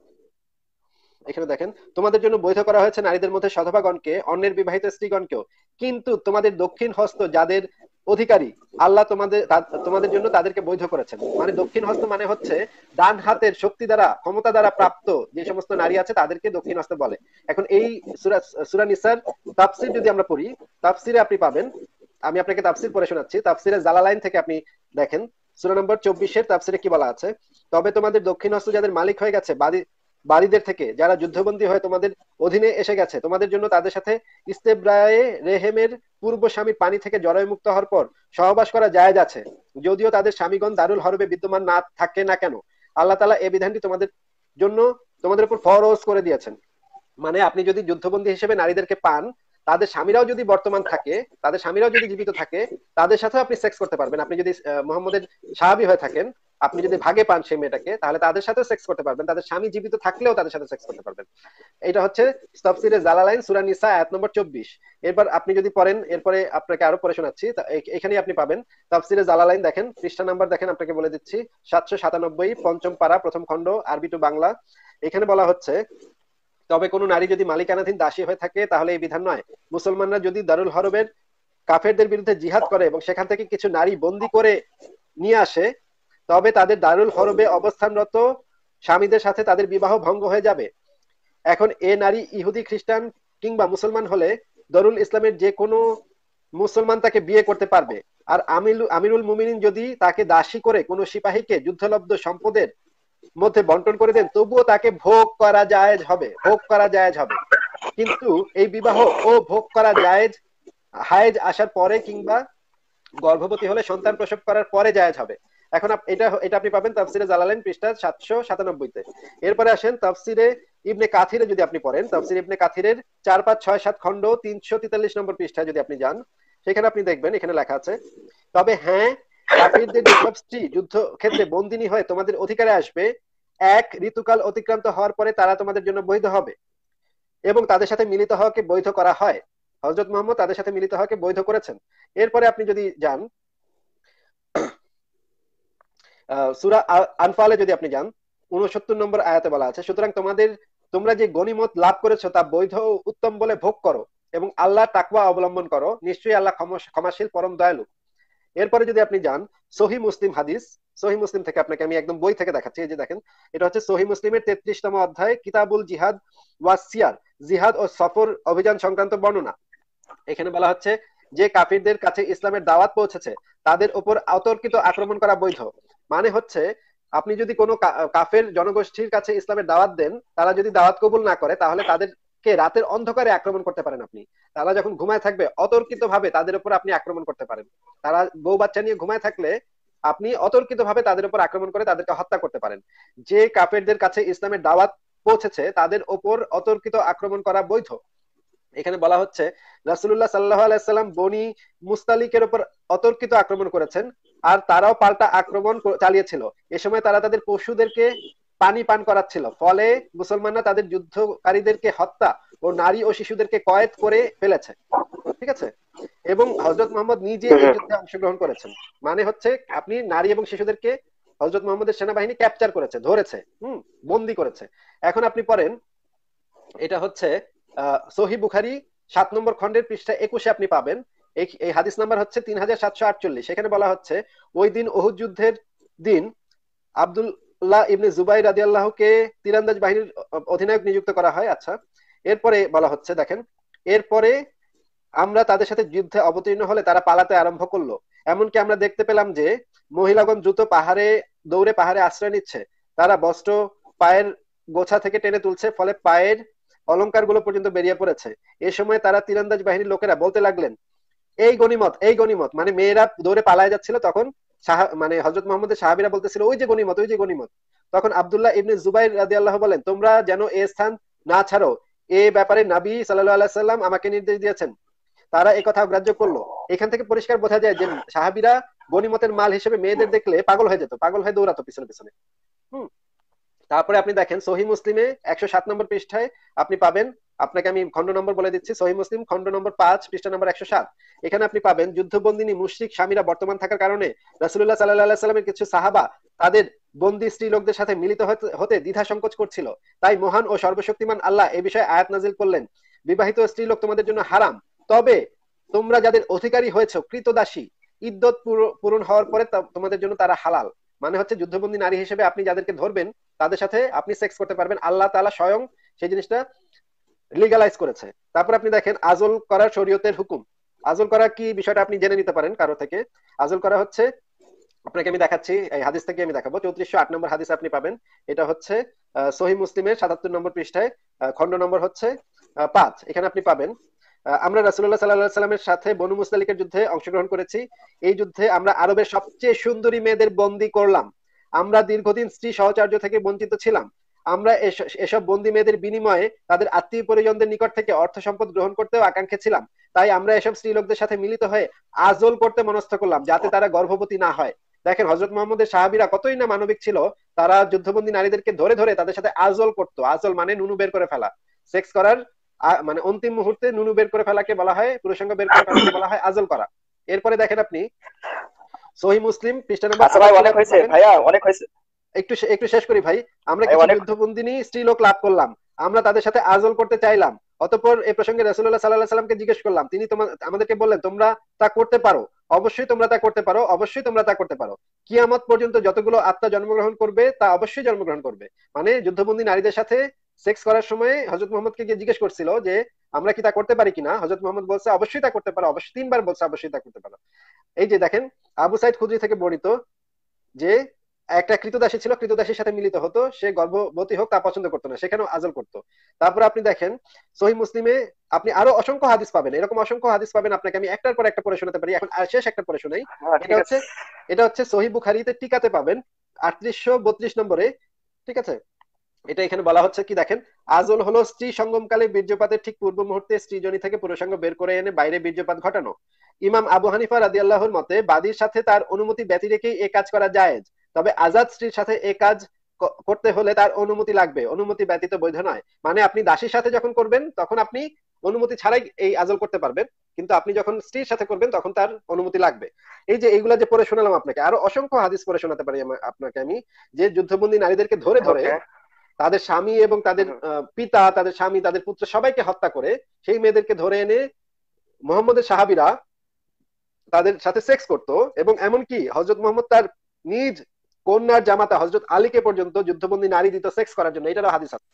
এখানে দেখেন, তোমাদের জন্য বৈধ করা হয়েছে নারীদের মধ্যে সধবাগণকে, অন্যের বিবাহিত স্ত্রীগণকেও, কিন্তু তোমাদের দক্ষিণ হস্ত যাদের অধিকারী, আল্লাহ তোমাদের জন্য তাদেরকে বৈধ করেছেন। মানে দক্ষিণ হস্ত মানে হচ্ছে ডান হাতের শক্তি দ্বারা, ক্ষমতা দ্বারা প্রাপ্ত যে সমস্ত নারী আছে তাদেরকে দক্ষিণ হস্ত বলে। এখন এই সূরা সূরা নিসার তাফসির যদি আমরা পড়ি, তাফসিরে আপনি পাবেন, আমি আপনাকে তাফসির পড়ে শোনাচ্ছি, তাফসিরে জালালাইন থেকে আপনি দেখেন, সূরা নম্বর 24-এর তাফসিরে কি বলা আছে, তবে তোমাদের দক্ষিণ হস্ত যাদের মালিক হয়ে গেছে, বাড়িদের থেকে যারা যুদ্ধবন্দী হয়ে তোমাদের অধীনে এসে গেছে, তোমাদের জন্য তাদের সাথে ইস্তেব্রায়ে রেহেমের পূর্ব স্বামীর পানি থেকে জরায়ু মুক্ত হওয়ার পর সহবাস করা জায়েজ আছে, যদিও তাদের স্বামীগণ দারুল হরবে বিদ্যমান না থাকে না কেন। আল্লাহ তাআলা এই বিধানটি তোমাদের জন্য, তোমাদের উপর ফরজ করে দিয়েছেন। মানে আপনি যদি যুদ্ধবন্দী হিসেবে নারীদেরকে পান, তাদের স্বামীরাও যদি বর্তমান থাকে, তাদের স্বামীরাও যদি জীবিত থাকে, তাদের সাথেও আপনি সেক্স করতে পারবেন। আপনি যদি মোহাম্মদের সাহাবী হয়ে থাকেন, আপনি যদি ভাগে পান সেই মেয়েটাকে, তাহলে তাদের সাথেও সেক্স করতে পারবেন, তাদের স্বামী জীবিত থাকলেও তাদের সাথে সেক্স করতে পারবেন। এটা হচ্ছে তাফসীরে জালালাইন সূরা নিসা আয়াত নম্বর 24। এরপর আপনি যদি পড়েন, এরপরে আপনাকে আরো পড়ে শোনাচ্ছি, এখানেই আপনি পাবেন তাফসীরে জালালাইন। দেখেন পৃষ্ঠা নাম্বার, দেখেন আপনাকে বলে দিচ্ছি, 797, পঞ্চম পারা, প্রথম খণ্ড, আরবি টু বাংলা। এখানে বলা হচ্ছে, তবে কোনো নারী যদি মালিকানাধীন দাসী হয়ে থাকে তাহলে এই বিধান নয়। মুসলমানরা যদি দারুল হরবের কাফেরদের বিরুদ্ধে জিহাদ করে এবং সেখান থেকে কিছু নারী বন্দী করে নিয়ে আসে, তবে তাদের দারুল হরবে অবস্থানরত স্বামীদের সাথে তাদের বিবাহ ভঙ্গ হয়ে যাবে। এখন এ নারী ইহুদি, খ্রিস্টান কিংবা মুসলমান হলে দরুল ইসলামের যে কোনো মুসলমান তাকে বিয়ে করতে পারবে। আর আমিরুল মুমিনিন যদি তাকে দাসী করে কোনো সিপাহীকে যুদ্ধলব্ধ সম্পদের মধ্যে বন্টন করে দেন, তবুও তাকে ভোগ করা জায়েজ হবে, ভোগ করা জায়েজ হবে। কিন্তু এই বিবাহ ও ভোগ করা জায়েজ হায়েজ আসার পরে কিংবা গর্ভবতী হলে সন্তান প্রসব করার পরে জায়েজ হবে। এখন এটা এটা আপনি পাবেন তাফসিরে জালালাইন পৃষ্ঠা 797-তে। এরপরে আসেন তাফসিরে ইবনে কাথিরে, যদি আপনি পড়েন তাফসির ইবনে কাথিরের 4, 5, 6, 7 খণ্ড 343 নম্বর পৃষ্ঠায় যদি আপনি যান, সেখানে আপনি দেখবেন এখানে লেখা আছে, তবে হ্যাঁ, কাফিরদের যেসব স্ত্রী যুদ্ধক্ষেত্রে বন্দিনী হয়ে তোমাদের অধিকারে আসবে, এক ঋতুকাল অতিক্রান্ত হওয়ার পরে তারা তোমাদের জন্য বৈধ হবে, এবং তাদের সাথে মিলিত হওয়াকে বৈধ করা হয়। হযরত মুহাম্মদ তাদের সাথে মিলিত হওয়াকে বৈধ করেছেন। এরপরে আপনি যদি যান সূরা আনফালে, যদি আপনি যান 69 নম্বর আয়াতে বলা আছে, সুতরাং তোমরা যে গনিমত লাভ করেছো তা বৈধ ও উত্তম বলে ভোগ করো এবং আল্লাহ তাকওয়া অবলম্বন করো, নিশ্চয়ই আল্লাহ ক্ষমাশীল, পরম দয়ালু। এরপরে যদি আপনি যান সহি মুসলিম হাদিস, সহি মুসলিম থেকে আপনাকে আমি একদম বই থেকে দেখাচ্ছি, এই যে দেখেন, এটা হচ্ছে সহি মুসলিমের 33তম অধ্যায়, কিতাবুল জিহাদ ওয়াসিয়ার, জিহাদ ও সফর অভিযান সংক্রান্ত বর্ণনা। এখানে বলা হচ্ছে, যে কাফিরদের কাছে ইসলামের দাওয়াত পৌঁছেছে তাদের উপর অতর্কিত আক্রমণ করা বৈধ। মানে হচ্ছে, আপনি যদি কোনো কাফের জনগোষ্ঠীর কাছে ইসলামের দাওয়াত দেন, তারা যদি দাওয়াত কবুল না করে, তাহলে তাদেরকে কে রাতের অন্ধকারে আক্রমণ করতে পারেন আপনি। তারা যখন ঘুমায় থাকবে অতর্কিত ভাবে তাদের উপর আপনি আক্রমণ করতে পারেন। তারা বউ বাচ্চা নিয়ে ঘুমায় থাকলে আপনি অতর্কিত ভাবে তাদের উপর আক্রমণ করে তাদেরকে হত্যা করতে পারেন। যে কাফেরদের কাছে ইসলামের দাওয়াত পৌঁছেছে তাদের ওপর অতর্কিত আক্রমণ করা বৈধ। এখানে বলা হচ্ছে রাসূলুল্লাহ সাল্লাল্লাহু আলাইহি সাল্লাম বনি মুস্তালিকের উপর অতর্কিত আক্রমণ করেছেন, আর তারাও পাল্টা আক্রমণ চালিয়েছিল। এ সময় তারা তাদের পশুদেরকে পানি পান করাচ্ছিল, ফলে মুসলমানরা তাদের যুদ্ধকারীদেরকে হত্যা ও নারী ও শিশুদেরকে কয়েদ করে ফেলেছে। ঠিক আছে, এবং হযরত মুহাম্মদ নিজে এই যুদ্ধে অংশগ্রহণ করেছেন। মানে হচ্ছে আপনি নারী এবং শিশুদেরকে হযরত মুহাম্মদের সেনাবাহিনী ক্যাপচার করেছে, ধরেছে, বন্দি করেছে। এখন আপনি পড়েন, এটা হচ্ছে সহিহ বুখারী 7 নম্বর খণ্ডের পৃষ্ঠা 21-এ আপনি পাবেন। এই হাদিস নাম্বার হচ্ছে 3748। সেখানে বলা হচ্ছে ওই দিন উহুদ যুদ্ধের দিন আব্দুল্লাহ ইবনে জুবাইর রাদিয়াল্লাহুকে তীরন্দাজ বাহিনীর অধিনায়ক নিযুক্ত করা হয়। আচ্ছা, এরপরে বলা হচ্ছে দেখেন, এরপরে আমরা তাদের সাথে যুদ্ধে অবতীর্ণ হলে তারা পালাতে আরম্ভ করলো। এমনকি আমরা দেখতে পেলাম যে মহিলাগণ দ্রুত দৌড়ে পাহাড়ে আশ্রয় নিচ্ছে। তারা বস্ত্র পায়ের গোছা থেকে টেনে তুলছে, ফলে পায়ের অলংকারগুলো পর্যন্ত বেরিয়ে পড়েছে। এ সময় তারা তীরন্দাজ বাহিনীর লোকেরা বলতে লাগলেন, এই গনিমত, এই গনিমত। মানে মেয়েরা দৌড়ে পালায় যাচ্ছিল, তখন মানে হযরত মুহাম্মদের সাহাবীরা বলতেছিল, ওই যে গনিমত, ওই যে গনিমত। তখন আব্দুল্লাহ ইবনে জুবাইর রাদিয়াল্লাহু বলেন, তোমরা যেন এ স্থান না ছাড়ো, এ ব্যাপারে নবী সাল্লাল্লাহু আলাইহি সাল্লাম আমাকে নির্দেশ দিয়েছেন। তারা এই কথা অগ্রাহ্য করলো। এখান থেকে পরিষ্কার বোঝা যায় যে সাহাবীরা গনিমতের মাল হিসেবে মেয়েদের দেখলে পাগল হয়ে যেত, পাগল হয়ে দৌড়াতো পিছনে পিছনে। হুম তারপরে আপনি দেখেন সহিহ মুসলিমে 107 নম্বর পৃষ্ঠায় আপনি পাবেন, আপনাকে আমি খণ্ড নম্বর বলে দিচ্ছি, সহিহ মুসলিম খণ্ড নম্বর 5 পৃষ্ঠা নম্বর 107। এখানে আপনি পাবেন যুদ্ধবন্দিনী মুশরিক স্বামীরা বর্তমান থাকার কারণে রাসূলুল্লাহ সাল্লাল্লাহু আলাইহি সাল্লামের কিছু সাহাবা তাদের বন্দী স্ত্রী লোকদের সাথে মিলিত হতে দ্বিধা সংকোচ করছিল। তাই মহান ও সর্বশক্তিমান আল্লাহ এই বিষয়ে আয়াত নাজিল করলেন, বিবাহিত স্ত্রী লোক তোমাদের জন্য হারাম, তবে তোমরা যাদের অধিকারী হয়েছে কৃতদাসী, ইদ্যত পূরণ হওয়ার পরে তোমাদের জন্য তারা হালাল। মানে হচ্ছে যুদ্ধবন্দী নারী হিসেবে আপনি যাদেরকে ধরবেন তাদের সাথে আপনি সেক্স করতে পারবেন, আল্লাহ তাআলা স্বয়ং সেই জিনিসটা লিগালাইজ করেছে। তারপর আপনি দেখেন আজল করার শরীয়তের হুকুম। আজল করা কি বিষয়টা আপনি জেনে নিতে পারেন কারো থেকে। আজল করা হচ্ছে, আপনাকে আমি দেখাচ্ছি, এই হাদিস থেকে আমি দেখাবো, 3408 নম্বর হাদিস আপনি পাবেন। এটা হচ্ছে সহিহ মুসলিমের 77 নম্বর পৃষ্ঠায়, খণ্ড নম্বর হচ্ছে 5। এখানে আপনি পাবেন, আমরা রাসূলুল্লাহ সাল্লাল্লাহু আলাইহি সাল্লামের সাথে বনু মুস্তালিকের যুদ্ধে অংশগ্রহণ করেছি। এই যুদ্ধে আমরা আরবের সবচেয়ে সুন্দরী মেয়েদের বন্দী করলাম। আমরা দীর্ঘদিন স্ত্রী সহচর্য থেকে বঞ্চিত ছিলাম। আমরা এসব বন্দী মেয়েদের বিনিময়ে তাদের আত্মীয় পরিজনদের নিকট থেকে অর্থ সম্পদ গ্রহণ করতেও আকাঙ্ক্ষী ছিলাম। তাই আমরা এসব স্ত্রীলোকদের সাথে মিলিত হয়ে আজল করতে মনস্থ করলাম, যাতে তারা গর্ভবতী না হয়। দেখেন হযরত মুহাম্মদের সাহাবীরা কতই না মানবিক ছিল, তারা যুদ্ধবন্দী নারীদেরকে ধরে ধরে তাদের সাথে আজল করতো। আজল মানে নুনু বের করে ফেলা, সেক্স করার মানে অন্তিম মুহূর্তে নুনু বের করে ফেলাকে বলা হয়, পুরুষাঙ্গ বের করে ফেলাকে বলা হয় আজল করা। এরপরে দেখেন আপনি সহিহ মুসলিম পৃষ্ঠা নম্বর,
আচ্ছা ভাই, অনেক হয়েছে ভাইয়া, অনেক হয়েছে।
একটু একটু শেষ করি ভাই। আমরা
ভাই
কিছু
অনেক।
যুদ্ধবন্দিনী স্ত্রীলোক লাভ করলাম, আমরা তাদের সাথে আজল করতে চাইলাম। অতঃপর এই প্রসঙ্গে রাসূলুল্লাহ সাল্লাল্লাহু আলাইহি সাল্লামকে জিজ্ঞেস করলাম, তিনি আমাদেরকে বললেন, তোমরা তা করতে পারো, অবশ্যই তোমরা তা করতে পারো, অবশ্যই তোমরা তা করতে পারো। কিয়ামত পর্যন্ত যতগুলো আত্মা জন্মগ্রহণ করবে তা অবশ্যই জন্মগ্রহণ করবে। মানে যুদ্ধবন্দী নারীদের সাথে সেক্স করার সময় হযরত মুহাম্মদকে গিয়ে জিজ্ঞেস করছিল যে আমরা কি তা করতে পারি কিনা। হযরত মুহাম্মদ বলছে অবশ্যই তা করতে পারো, অবশ্যই 3 বার বলছে অবশ্যই তা করতে পারো। এই যে দেখেন আবু সাইদ খুদরি থেকে বর্ণিত যে একটা কৃতদাসী ছিল, কৃতদাসীর সাথে মিলিত হতো, সে গর্ভবতী হোক তা পছন্দ করতো না, সেখানেও আজল করতো। তারপর আপনি দেখেন সহিহ মুসলিমে আপনি আরো অসংখ্য হাদিস পাবেন, এরকম অসংখ্য হাদিস পাবেন, আপনাকে আমি একটার পর একটা পড়ে শোনাতে পারি। এখন শেষ একটা পড়ে শোনাই।
হ্যাঁ ঠিক
এটা
আছে।
হচ্ছে এটা হচ্ছে সহিহ বুখারীতে টিকাতে পাবেন 3832 নম্বরে। ঠিক আছে, এটা এখানে বলা হচ্ছে কি দেখেন, আজল হলো স্ত্রী সঙ্গমকালে বীর্যপাতের ঠিক পূর্ব মুহূর্তে স্ত্রীজনী থেকে পুরুষাঙ্গ বের করে এনে বাইরে বীর্যপাত ঘটানো। ইমাম আবু হানিফা রাদিয়াল্লাহুর মতে বাদীর সাথে তার অনুমতি ব্যতি রেখেই এই কাজ করা জায়েজ, তবে আজাদ স্ত্রীর সাথে এই কাজ করতে হলে তার অনুমতি লাগবে, অনুমতি ব্যতীত বৈধ নয়। মানে আপনি দাসীর সাথে যখন করবেন তখন আপনি অনুমতি ছাড়াই এই আজল করতে পারবেন, কিন্তু আপনি যখন স্ত্রীর সাথে করবেন তখন তার অনুমতি লাগবে। এই যে এইগুলা যে পড়ে শোনালাম আপনাকে, আরো অসংখ্য হাদিস পড়ে শোনাতে পারি আপনাকে আমি, যে যুদ্ধবন্দী নারীদেরকে ধরে ধরে
ওকে।
তাদের স্বামী এবং তাদের পিতা, তাদের স্বামী, তাদের পুত্র সবাইকে হত্যা করে সেই মেয়েদেরকে ধরে এনে মুহাম্মদের সাহাবীরা তাদের সাথে সেক্স করত। এবং এমনকি হযরত মুহাম্মদ তার নিজ কন্যার জামাতা হযরত আলীকে পর্যন্ত যুদ্ধবন্দী নারী দিত সেক্স করার জন্য, এটারও হাদিস আছে।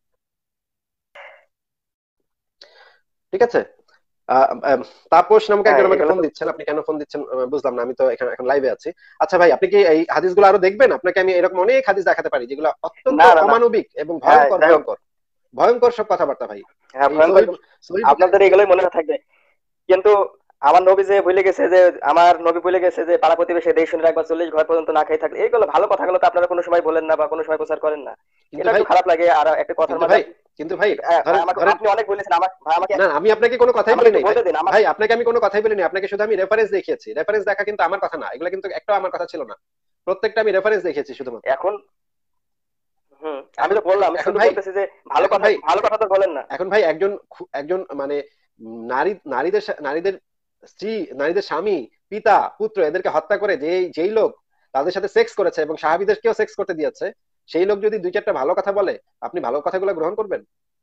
ঠিক আছে, তাপস নামক
হ্যাঁ
একজন আমাকে
এগুলো
ফোন
তো।
দিচ্ছেন, আপনি কেন ফোন দিচ্ছেন বুঝলাম না, আমি তো এখানে এখন লাইভে আছি। আচ্ছা ভাই, আপনি কি এই হাদিসগুলো আরো দেখবেন? আপনাকে আমি এরকম অনেক হাদিস দেখাতে পারি যেগুলো অত্যন্ত
না না না।
অমানবিক এবং
হ্যাঁ
ভয়ঙ্কর
যাই হোক,
ভয়ঙ্কর। ভয়ঙ্কর সব কথাবার্তা ভাই।
হ্যাঁ,
এই
ভয়ঙ্কর।
সহিহ সহিহ
আপনাদের
বুখারী।
এগুলোই মনে থাকবে। কিন্তু আমার নবী যে ভুলে গেছে যে, আমার নবী ভুলে গেছে যে পাড়া প্রতিবেশী দেশ শুনে একবার 40 ঘর পর্যন্ত না খেয়ে থাকলে, এইগুলো ভালো কথাগুলো তো আপনারা কোনো সময় বলেন না বা কোনো সময় প্রচার করেন না।
কিন্তু
এটা
ভাই
একটু খারাপ লাগে। আর একটা কথার
কিন্তু
মাঝে
ভাই কিন্তু ভাই
ভাই
ধরেন
আমাকে
ধরেন
আপনি অনেক বলেছেন, আমার ভাই আমাকে
না আমি আপনাকে কোনো কথাই
আমাকে
বলি
একটু
নাই ভাই।
বলতে দিন আমার।
ভাই আপনাকে আমি কোনো কথাই বলিনি, আপনাকে শুধু আমি রেফারেন্স দেখিয়েছি। রেফারেন্স দেখা কিন্তু আমার কথা না, এগুলো কিন্তু একটাও আমার কথা ছিল না। প্রত্যেকটা আমি রেফারেন্স দেখিয়েছি শুধুমাত্র।
এখন আমি
এখন
তো বললাম,
এখন
আমি
এখন
শুধু
ভাই
বলতেছি যে ভালো
এখন
কথা,
ভাই
ভালো কথা তো বলেন না।
এখন ভাই একজন একজন মানে নারীদের নারীদের স্ত্রী, নারীদের স্বামী, পিতা, পুত্র এদেরকে হত্যা করে যেই লোক তাদের সাথে সেক্স করেছে এবং সাহাবীদেরকেও সেক্স করতে দিয়েছে, সেই লোক যদি দুই চারটা ভালো কথা বলে, আপনি ভালো কথাগুলো গ্রহণ করবেন?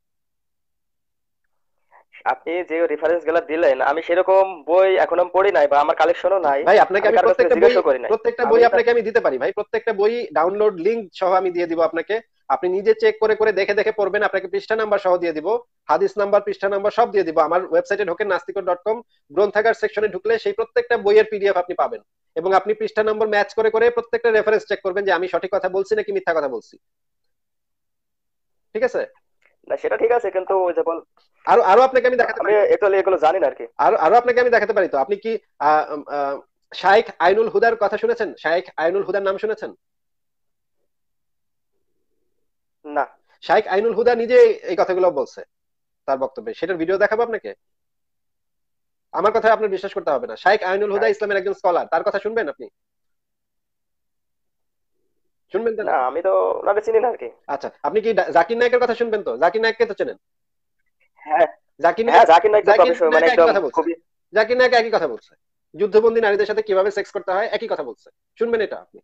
আপনি যে রেফারেন্স গুলা দিলেন, আমি সেরকম বই এখনো পড়ি নাই বা আমার কালেকশনও নাই।
ভাই আপনাকে
আমি
আমি
কারো কাছ থেকে জিজ্ঞাসা করি নাই।
প্রত্যেকটা
আমি
বই
এটা
আপনাকে আমি দিতে পারি ভাই, প্রত্যেকটা বই ডাউনলোড লিংক সহ আমি দিয়ে দিব আপনাকে। আপনি নিজে চেক করে করে দেখে দেখে পড়বেন, আপনাকে পৃষ্ঠা নাম্বার সহ দিয়ে দিব, হাদিস নাম্বার পৃষ্ঠা নাম্বার সব দিয়ে দিব। আমার ওয়েবসাইটে ঢোকেন নাস্তিক.com, গ্রন্থাগার সেকশনে ঢুকলে সেই প্রত্যেকটা বইয়ের পিডিএফ আপনি পাবেন। এবং আপনি পৃষ্ঠা নম্বর ম্যাচ করে করে প্রত্যেকটা রেফারেন্স চেক করবেন যে আমি সঠিক কথা বলছি নাকি মিথ্যা কথা বলছি। ঠিক আছে?
না, সেটা ঠিক আছে, কিন্তু ওই যে
আরো আরো আপনাকে আমি দেখাতে
আমি
পারি তো।
একচুয়ালি এগুলো জানি না আর কি।
আরো আরো আপনাকে আমি দেখাতে পারি তো। আপনি কি আহ আহ, শাইখ আইনুল হুদার কথা শুনেছেন? শাইখ আইনুল হুদার নাম শুনেছেন?
না।
শাইখ আইনুল হুদা নিজে এই কথাগুলো বলছে তার বক্তব্যে, সেটার ভিডিও দেখাবো আপনাকে। আমার কথা আপনার বিশ্বাস করতে হবে না। শাইখ আইনুল হুদা
শায়েখ।
ইসলামের একজন স্কলার, তার কথা শুনবেন আপনি? শুনবেন
না,
তাহলে?
আমি তো ওনাকে চিনি না আর কি।
আচ্ছা, আপনি কি জাকির নায়কের কথা শুনবেন? তো জাকির নায়ককে তো চেনেন?
হ্যাঁ,
জাকির নায়ক
হ্যাঁ, জাকির নাইক তো
জাকির
প্রফেসর,
নায়ক
মানে
একই
একদম
কথা বলছে।
খুবই।
জাকির নায়ক একই কথা বলছে, যুদ্ধবন্দী নারীদের সাথে কিভাবে সেক্স করতে হয় একই কথা বলছে। শুনবেন এটা আপনি?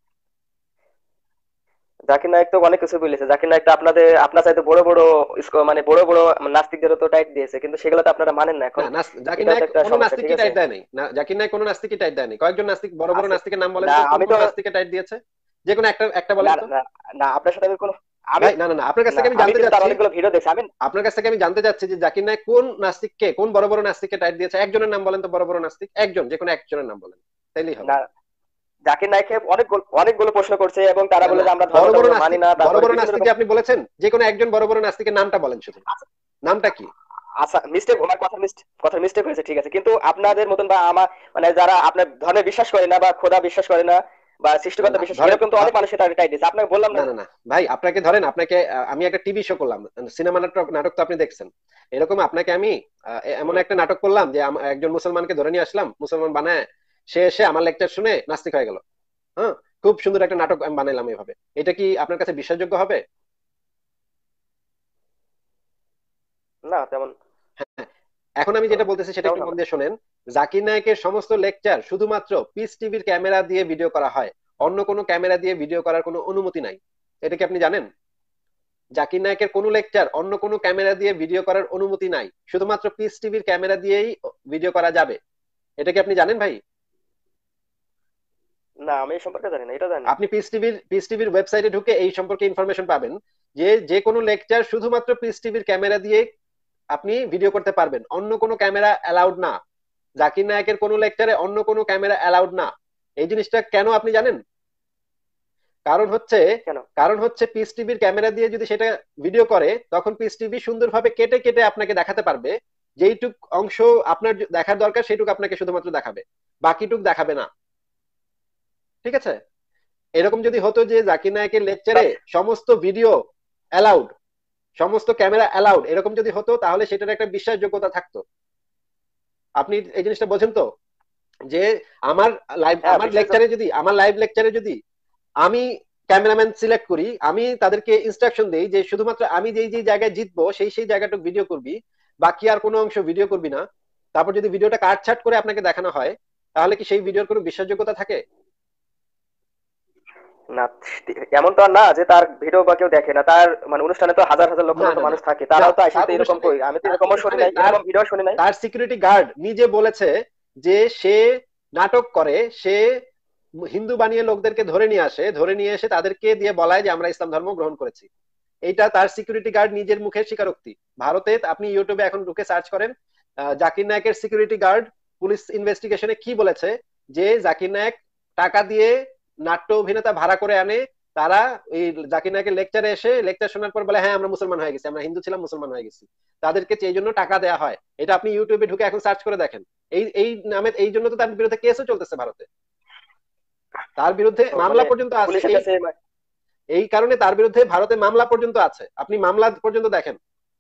জাকির নাইক তো অনেক কিছু বলেছে। জাকির নাইক তো আপনার চাইতে বড় বড় মানে বড় বড় নাস্তিকদেরও তো টাইট দিয়েছে, কিন্তু সেগুলো তো আপনারা মানেন না এখন।
না জাকির
এটাও তো
নায়ক
একটা
কোনো
সমস্যা, ঠিক
নাস্তিককে
আছে?
টাইট দেয় নাই না, জাকির নায়ক কোনো নাস্তিককে টাইট দেয় নাই। কয়েকজন নাস্তিক, বড় বড়
আছে।
নাস্তিকের নাম বলেন
না
তো, কোন
আমি
কোন
তো
নাস্তিককে টাইট দিয়েছে? যে কোনো একটা একটা
না
বলেন তো।
না না, আপনার সাথে আমি কোনো আমি
ভাই না না না, আপনার কাছ
না,
থেকে আমি
আমি
জানতে
কিন্তু তার
চাচ্ছি,
অনেকগুলো ভিডিও দেখছি আমি।
আপনার কাছ থেকে আমি জানতে চাচ্ছি যে জাকির নায়ক কোন নাস্তিককে, কোন বড় বড় নাস্তিককে টাইট দিয়েছে। একজনের নাম বলেন তো, বড় বড় নাস্তিক একজন, যে কোনো একজনের নাম বলেন, তাইলেই হবে।
না, অনেকগুলো অনেকগুলো প্রশ্ন করছে এবং তারা
না
বলে
না,
যে আমরা
বড়
ধর্ম
বড়
মানি
নাস্তিক,
না,
বড়
তারপরে
বড়
বিভিন্ন রকম।
নাস্তিককে আপনি বলেছেন? যে কোনো একজন বড় বড় নাস্তিকের নামটা বলেন শুধু,
আচ্ছা,
নামটা কি?
আচ্ছা, মিস্টেক, আমার কথা মিস্টেক হয়েছে, ঠিক আছে, কিন্তু আপনাদের মতন বা আমার, মানে যারা আপনার ধর্মে বিশ্বাস করে না বা খোদা বিশ্বাস করে না বা
না
সৃষ্টিকর্তা
না
বিশ্বাস,
ধরেন
এরকম তো অনেক মানুষের টাইট দিয়েছে, আপনাকে বললাম না।
না না না ভাই, আপনাকে ধরেন, আপনাকে আমি একটা টিভি শো করলাম, সিনেমা নাটক, নাটক তো আপনি দেখছেন। এরকম আপনাকে আমি এমন
হুম।
একটা নাটক করলাম যে একজন মুসলমানকে ধরে নিয়ে আসলাম, মুসলমান বানায়, সে এসে আমার লেকচার শুনে নাস্তিক হয়ে গেল। হ্যাঁ, খুব সুন্দর একটা নাটক আমি বানাইলাম এইভাবে, এটা কি আপনার কাছে বিশ্বাসযোগ্য হবে?
না তেমন।
এখন আমি যেটা বলতেছি সেটা
তেমন
একটু মন
হবে না।
দিয়ে শোনেন। জাকির নায়কের সমস্ত লেকচার শুধুমাত্র পিস টিভির ক্যামেরা দিয়ে ভিডিও করা হয়, অন্য কোনো ক্যামেরা দিয়ে ভিডিও করার কোনো অনুমতি নাই। এটা কি আপনি জানেন? জাকির নায়কের কোনো লেকচার অন্য কোনো ক্যামেরা দিয়ে ভিডিও করার অনুমতি নাই, শুধুমাত্র পিস টিভির ক্যামেরা দিয়েই ভিডিও করা যাবে। এটা কি আপনি জানেন ভাই?
না, আমি এই সম্পর্কে জানি না, এটা জানি না।
আপনি পিস টিভির ওয়েবসাইটে ঢুকে এই সম্পর্কে ইনফরমেশন পাবেন যে যে কোনো লেকচার শুধুমাত্র পিস টিভির ক্যামেরা দিয়ে আপনি ভিডিও করতে পারবেন, অন্য কোনো ক্যামেরা অ্যালাউড না। জাকির নায়কের কোনো লেকচারে অন্য কোনো ক্যামেরা অ্যালাউড না। এই জিনিসটা কেন আপনি জানেন? কারণ হচ্ছে
কেন?
কারণ হচ্ছে পিস টিভির ক্যামেরা দিয়ে যদি সেটা ভিডিও করে, তখন পিস টিভি সুন্দরভাবে কেটে কেটে আপনাকে দেখাতে পারবে। যেইটুক অংশ আপনার দেখার দরকার সেইটুকু আপনাকে শুধুমাত্র দেখাবে, বাকিটুক দেখাবে না। ঠিক আছে? এরকম যদি হতো যে জাকির নায়কের লেকচারে
তা-
সমস্ত ভিডিও অ্যালাউড, সমস্ত ক্যামেরা অ্যালাউড, এরকম যদি হতো তাহলে সেটার একটা বিশ্বাসযোগ্যতা থাকতো। আপনি এই জিনিসটা বোঝেন তো? যে আমার
হ্যাঁ,
আমার
বিশ্বাস।
লেকচারে যদি, আমার লাইভ লেকচারে যদি আমি ক্যামেরাম্যান সিলেক্ট করি, আমি তাদেরকে ইনস্ট্রাকশন দেই যে শুধুমাত্র আমি যেই যেই জায়গায় জিতবো সেই সেই জায়গাটুকু ভিডিও করবি, বাকি আর কোনো অংশ ভিডিও করবি না। তারপর যদি ভিডিওটা কাটছাট করে আপনাকে দেখানো হয়, তাহলে কি সেই ভিডিওর কোনো বিশ্বাসযোগ্যতা থাকে?
না, এমন তো আর না যে তার ভিডিও বা কেউ দেখে না, তার মানে অনুষ্ঠানে তো হাজার হাজার লক্ষ
না
লক্ষ
না না
মানুষ থাকে,
না,
তারাও তো আসে,
তার
তো এরকম
অনুষ্ঠানে,
কই, আমি তো
তার
এরকমও শুনি
অনুষ্ঠানে
নাই,
তার
এরকম ভিডিও শুনি নাই।
তার সিকিউরিটি গার্ড নিজে বলেছে যে সে নাটক করে, সে হিন্দু বানিয়ে লোকদেরকে ধরে নিয়ে আসে, ধরে নিয়ে এসে তাদেরকে দিয়ে বলায় যে আমরা ইসলাম ধর্ম গ্রহণ করেছি। এইটা তার সিকিউরিটি গার্ড নিজের মুখের স্বীকারোক্তি। ভারতে আপনি ইউটিউবে এখন ঢুকে সার্চ করেন, জাকির নায়কের সিকিউরিটি গার্ড পুলিশ ইনভেস্টিগেশনে কি বলেছে, যে জাকির নায়ক টাকা দিয়ে নাট্য অভিনেতা ভাড়া করে আনে, তারা ওই জাকির নায়কের লেকচারে এসে লেকচার শোনার পর বলে হ্যাঁ আমরা মুসলমান হয়ে গেছি, আমরা হিন্দু ছিলাম মুসলমান হয়ে গেছি। তাদেরকে এই জন্য টাকা দেওয়া হয়। এটা আপনি ইউটিউবে ঢুকে এখন সার্চ করে দেখেন। এই নামে এই জন্য তো তার বিরুদ্ধে কেসও চলতেছে ভারতে, তার বিরুদ্ধে
ও
মামলা
মানে
পর্যন্ত আছে।
পুলিশের
এই
কাছে
এই কারণে তার বিরুদ্ধে ভারতে মামলা পর্যন্ত আছে, আপনি মামলা পর্যন্ত দেখেন।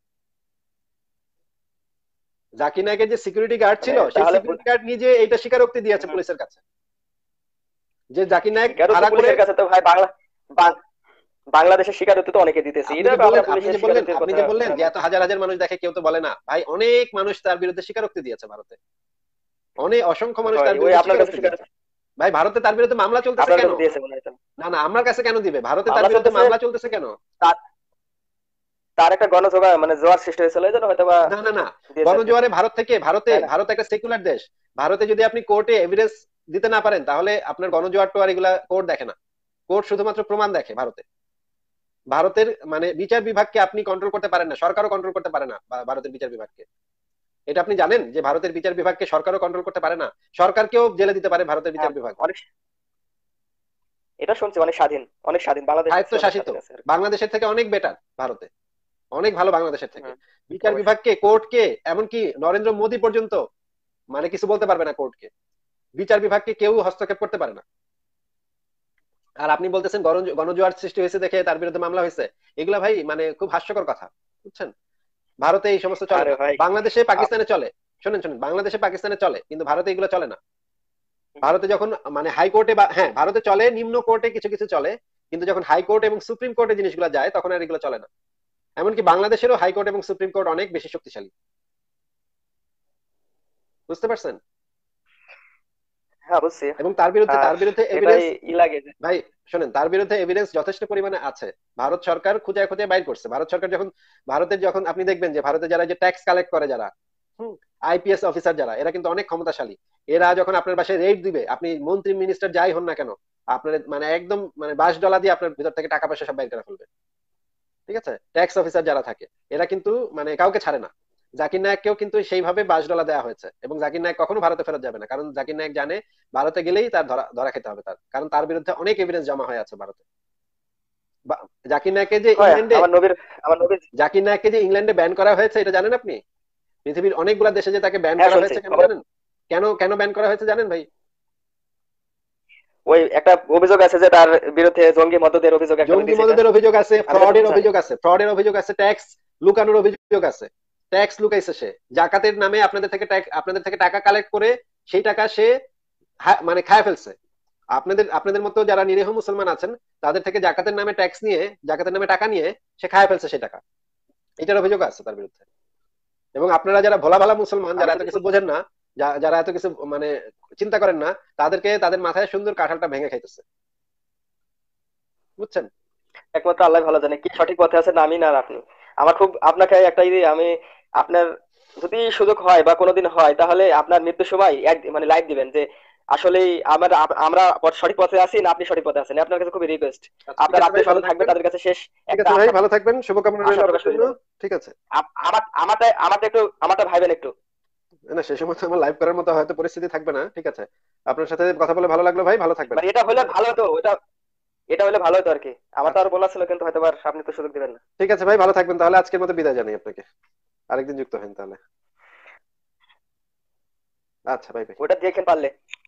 জাকির নায়কের যে সিকিউরিটি গার্ড
মানে
ছিল, সেই
তাহলে
সিকিউরিটি গার্ড নিজে এইটা স্বীকারোক্তি দিয়েছে
হুম,
পুলিশের কাছে, যে জাকির নায়ক
স্বীকারোক্তি
ভাড়া করে।
পুলিশের কাছে তো ভাই বাংলাদেশের স্বীকারোক্তি তো অনেকে দিতেছে,
আপনি
এটা
যে বললেন
আমরা
আপনি
পুলিশের
যে বললেন
স্বীকারোক্তির
আপনি
কথা
যে বললেন
শোনা
যে
নেই।
এত হাজার হাজার মানুষ দেখে কেউ তো বলে না ভাই, অনেক মানুষ তার বিরুদ্ধে স্বীকারোক্তি দিয়েছে ভারতে, অনেক অসংখ্য মানুষ
হয়
তার
ওই
বিরুদ্ধে
আপনার কাছে
স্বীকারোক্তি দিয়েছে। ভাই ভারতে তার বিরুদ্ধে মামলা চলতেছে
আপনার
কেন?
কাছে দিয়েছে মনে হয় তো।
না না, আমার কাছে কেন দিবে? ভারতে তার
মামলা
বিরুদ্ধে
চলতেছে,
মামলা চলতেছে কেন?
তার তার একটা গণজোগাড় মানে জোয়ার সৃষ্টি হয়েছিল, এই জন্য হয়তো বা
না না না,
দিয়েছে আর কি,
গণজোয়ারে ভারত থেকে,
তাই না?
ভারত একটা সেকুলার দেশ। ভারতে যদি আপনি কোর্টে এভিডেন্স দিতে না পারেন, তাহলে আপনার গণজোয়ার টোয়ার এগুলা কোর্ট দেখে না। কোর্ট শুধুমাত্র প্রমাণ দেখে ভারতে। ভারতের মানে বিচার বিভাগকে আপনি কন্ট্রোল করতে পারেন না, সরকারও কন্ট্রোল করতে পারে না ভারতের বিচার বিভাগকে। এটা আপনি জানেন যে ভারতের বিচার বিভাগকে সরকারও কন্ট্রোল করতে পারে না, সরকারকেও জেলে দিতে পারে ভারতের
হ্যাঁ
বিচার বিভাগ।
অনেক, এটা শুনছি অনেক স্বাধীন, অনেক স্বাধীন, বাংলাদেশের চেয়ে অনেক
স্বায়ত্তশাসিত,
স্বাধীন আছে আর কি।
বাংলাদেশের থেকে অনেক বেটার ভারতে, অনেক ভালো বাংলাদেশের থেকে।
হুম,
বিচার
অবশ্যই।
বিভাগকে, কোর্টকে, এমনকি নরেন্দ্র মোদী পর্যন্ত মানে কিছু বলতে পারবে না কোর্টকে। বিচার বিভাগকে কেউ হস্তক্ষেপ করতে পারে না। আর আপনি বলতেছেন গণজোয়ার সৃষ্টি হয়েছে দেখে তার বিরুদ্ধে মামলা হয়েছে। এগুলা ভাই মানে খুব হাস্যকর কথা, বুঝছেন? ভারতে এই সমস্ত চলে
আরে
না।
ভাই
বাংলাদেশে
আপ-
পাকিস্তানে চলে। শোনেন শোনেন, বাংলাদেশে পাকিস্তানে চলে, কিন্তু ভারতে এগুলো চলে না। ভারতে যখন মানে হাইকোর্টে বা হ্যাঁ ভারতে চলে, নিম্ন কোর্টে কিছু কিছু চলে, কিন্তু যখন হাইকোর্ট এবং সুপ্রিম কোর্টে জিনিসগুলো যায় তখন আর এগুলো চলে না। এমনকি বাংলাদেশেরও হাইকোর্ট এবং সুপ্রিম কোর্ট অনেক বেশি শক্তিশালী, বুঝতে পারছেন?
হ্যাঁ বুঝছি।
এবং
আর
তার বিরুদ্ধে
এটাই
এভিডেন্স,
ই লাগে যে
ভাই শোনেন, তার বিরুদ্ধে এভিডেন্স যথেষ্ট পরিমাণে আছে। ভারত সরকার খুঁজে খুঁজে বাইর করছে। ভারত সরকার যখন ভারতের যখন আপনি দেখবেন যে ভারতে যারা যে ট্যাক্স কালেক্ট করে, যারা আইপিএস অফিসার যারা, এরা কিন্তু অনেক ক্ষমতাশালী। এরা যখন আপনার বাসায় রেড দিবে, আপনি মন্ত্রী মিনিস্টার যাই হন না কেন, আপনার মানে একদম মানে $20 দিয়ে আপনার ভিতর থেকে টাকা পয়সা সব বাইর করে ফেলবে। ঠিক আছে? ট্যাক্স অফিসার যারা থাকে এরা কিন্তু মানে কাউকে ছাড়ে না। জাকির নায়ককেও কিন্তু সেইভাবে $20 দেওয়া হয়েছে, এবং জাকির নায়ক কখনো ভারতে ফেরত যাবে না, কারণ জাকির নায়ক জানে ভারতে গেলেই তার ধরা ধরা খেতে হবে তার, কারণ তার বিরুদ্ধে অনেক এভিডেন্স জমা হয়ে আছে ভারতে। জাকির নায়ককে যে
হয়
ইংল্যান্ডে,
আমার নবীর।
জাকির নায়ককে যে ইংল্যান্ডে ব্যান করা হয়েছে এটা জানেন আপনি? পৃথিবীর অনেকগুলা দেশে যে তাকে ব্যান
হ্যাঁ
করা
শুনছি
হয়েছে, কেন
খবর।
জানেন? কেন কেন ব্যান করা হয়েছে জানেন ভাই?
ওই একটা অভিযোগ আছে যে তার বিরুদ্ধে জঙ্গি মদদের অভিযোগ একটা
জঙ্গি
দিয়েছে, এটা
মদদের অভিযোগ আছে,
আমি যতটুকু জানি।
ফ্রডের অভিযোগ আছে, ট্যাক্স লুকানোর অভিযোগ আছে। ট্যাক্স লুকাইছে সে, জাকাতের নামে আপনাদের থেকে টাকা কালেক্ট করে সেই টাকা সে মানে খায় ফেলছে। আপনাদের মতো যারা নিরীহ মুসলমান আছেন, তাদের থেকে জাকাতের নামে ট্যাক্স নিয়ে, জাকাতের নামে টাকা নিয়ে সে খায় ফেলছে সেই টাকা। এটার অভিযোগ আছে তার বিরুদ্ধে। এবং আপনারা যারা ভোলা ভালা মুসলমান,
আমি
যারা এত কিছু
যতটুকু
বোঝেন না, যারা এত কিছু মানে চিন্তা করেন না, তাদেরকে তাদের মাথায় সুন্দর কাঁঠালটা ভেঙে খাইতেছে, বুঝছেন?
একমাত্র আল্লাহ ভালো জানে কি সঠিক পথে আছেন, আমি না আর আপনি। আমার খুব আপনাকে একটা আমি আপনার যদি সুযোগ হয় বা কোনোদিন হয়, তাহলে আপনার মৃত্যুর সময় মানে লাইভ দিবেন যে আসলে আমরা সঠিক পথে আছি না আপনি সঠিক পথে আছেন। আপনার কাছে খুবই রিকোয়েস্ট,
আচ্ছা ঠিক
আপনার
আছে ভাই,
আত্মীয়
ভালো
স্বজন থাকবে
থাকবেন।
তাদের কাছে শেষ
ঠিক
একটা
আছে ভাই,
আশা,
ভালো থাকবেন, শুভকামনা রইল
আশা প্রকাশ
আপনার
করে
জন্য।
দিবেন।
ঠিক আছে।
আমারটা একটু, আমারটা ভাইবেন একটু।
না সে সময় তো আমার লাইভ করার মতো হয়তো পরিস্থিতি থাকবে না। ঠিক আছে, আপনার সাথে কথা বলে ভালো লাগলো ভাই, ভালো থাকবেন।
মানে এটা হলে ভালো হতো, এটা হলে ভালো হতো আর কি। আমার তো
আচ্ছা
আরো বলা ছিল, কিন্তু হয়তো আপনি তো সুযোগ দিবেন না।
ঠিক আছে ভাই, ভালো থাকবেন তাহলে, আজকের মতো বিদায় জানাই আপনাকে। আরেকদিন যুক্ত হন তাহলে। আচ্ছা, বাই বাই।
ওটা দেখেন পারলে।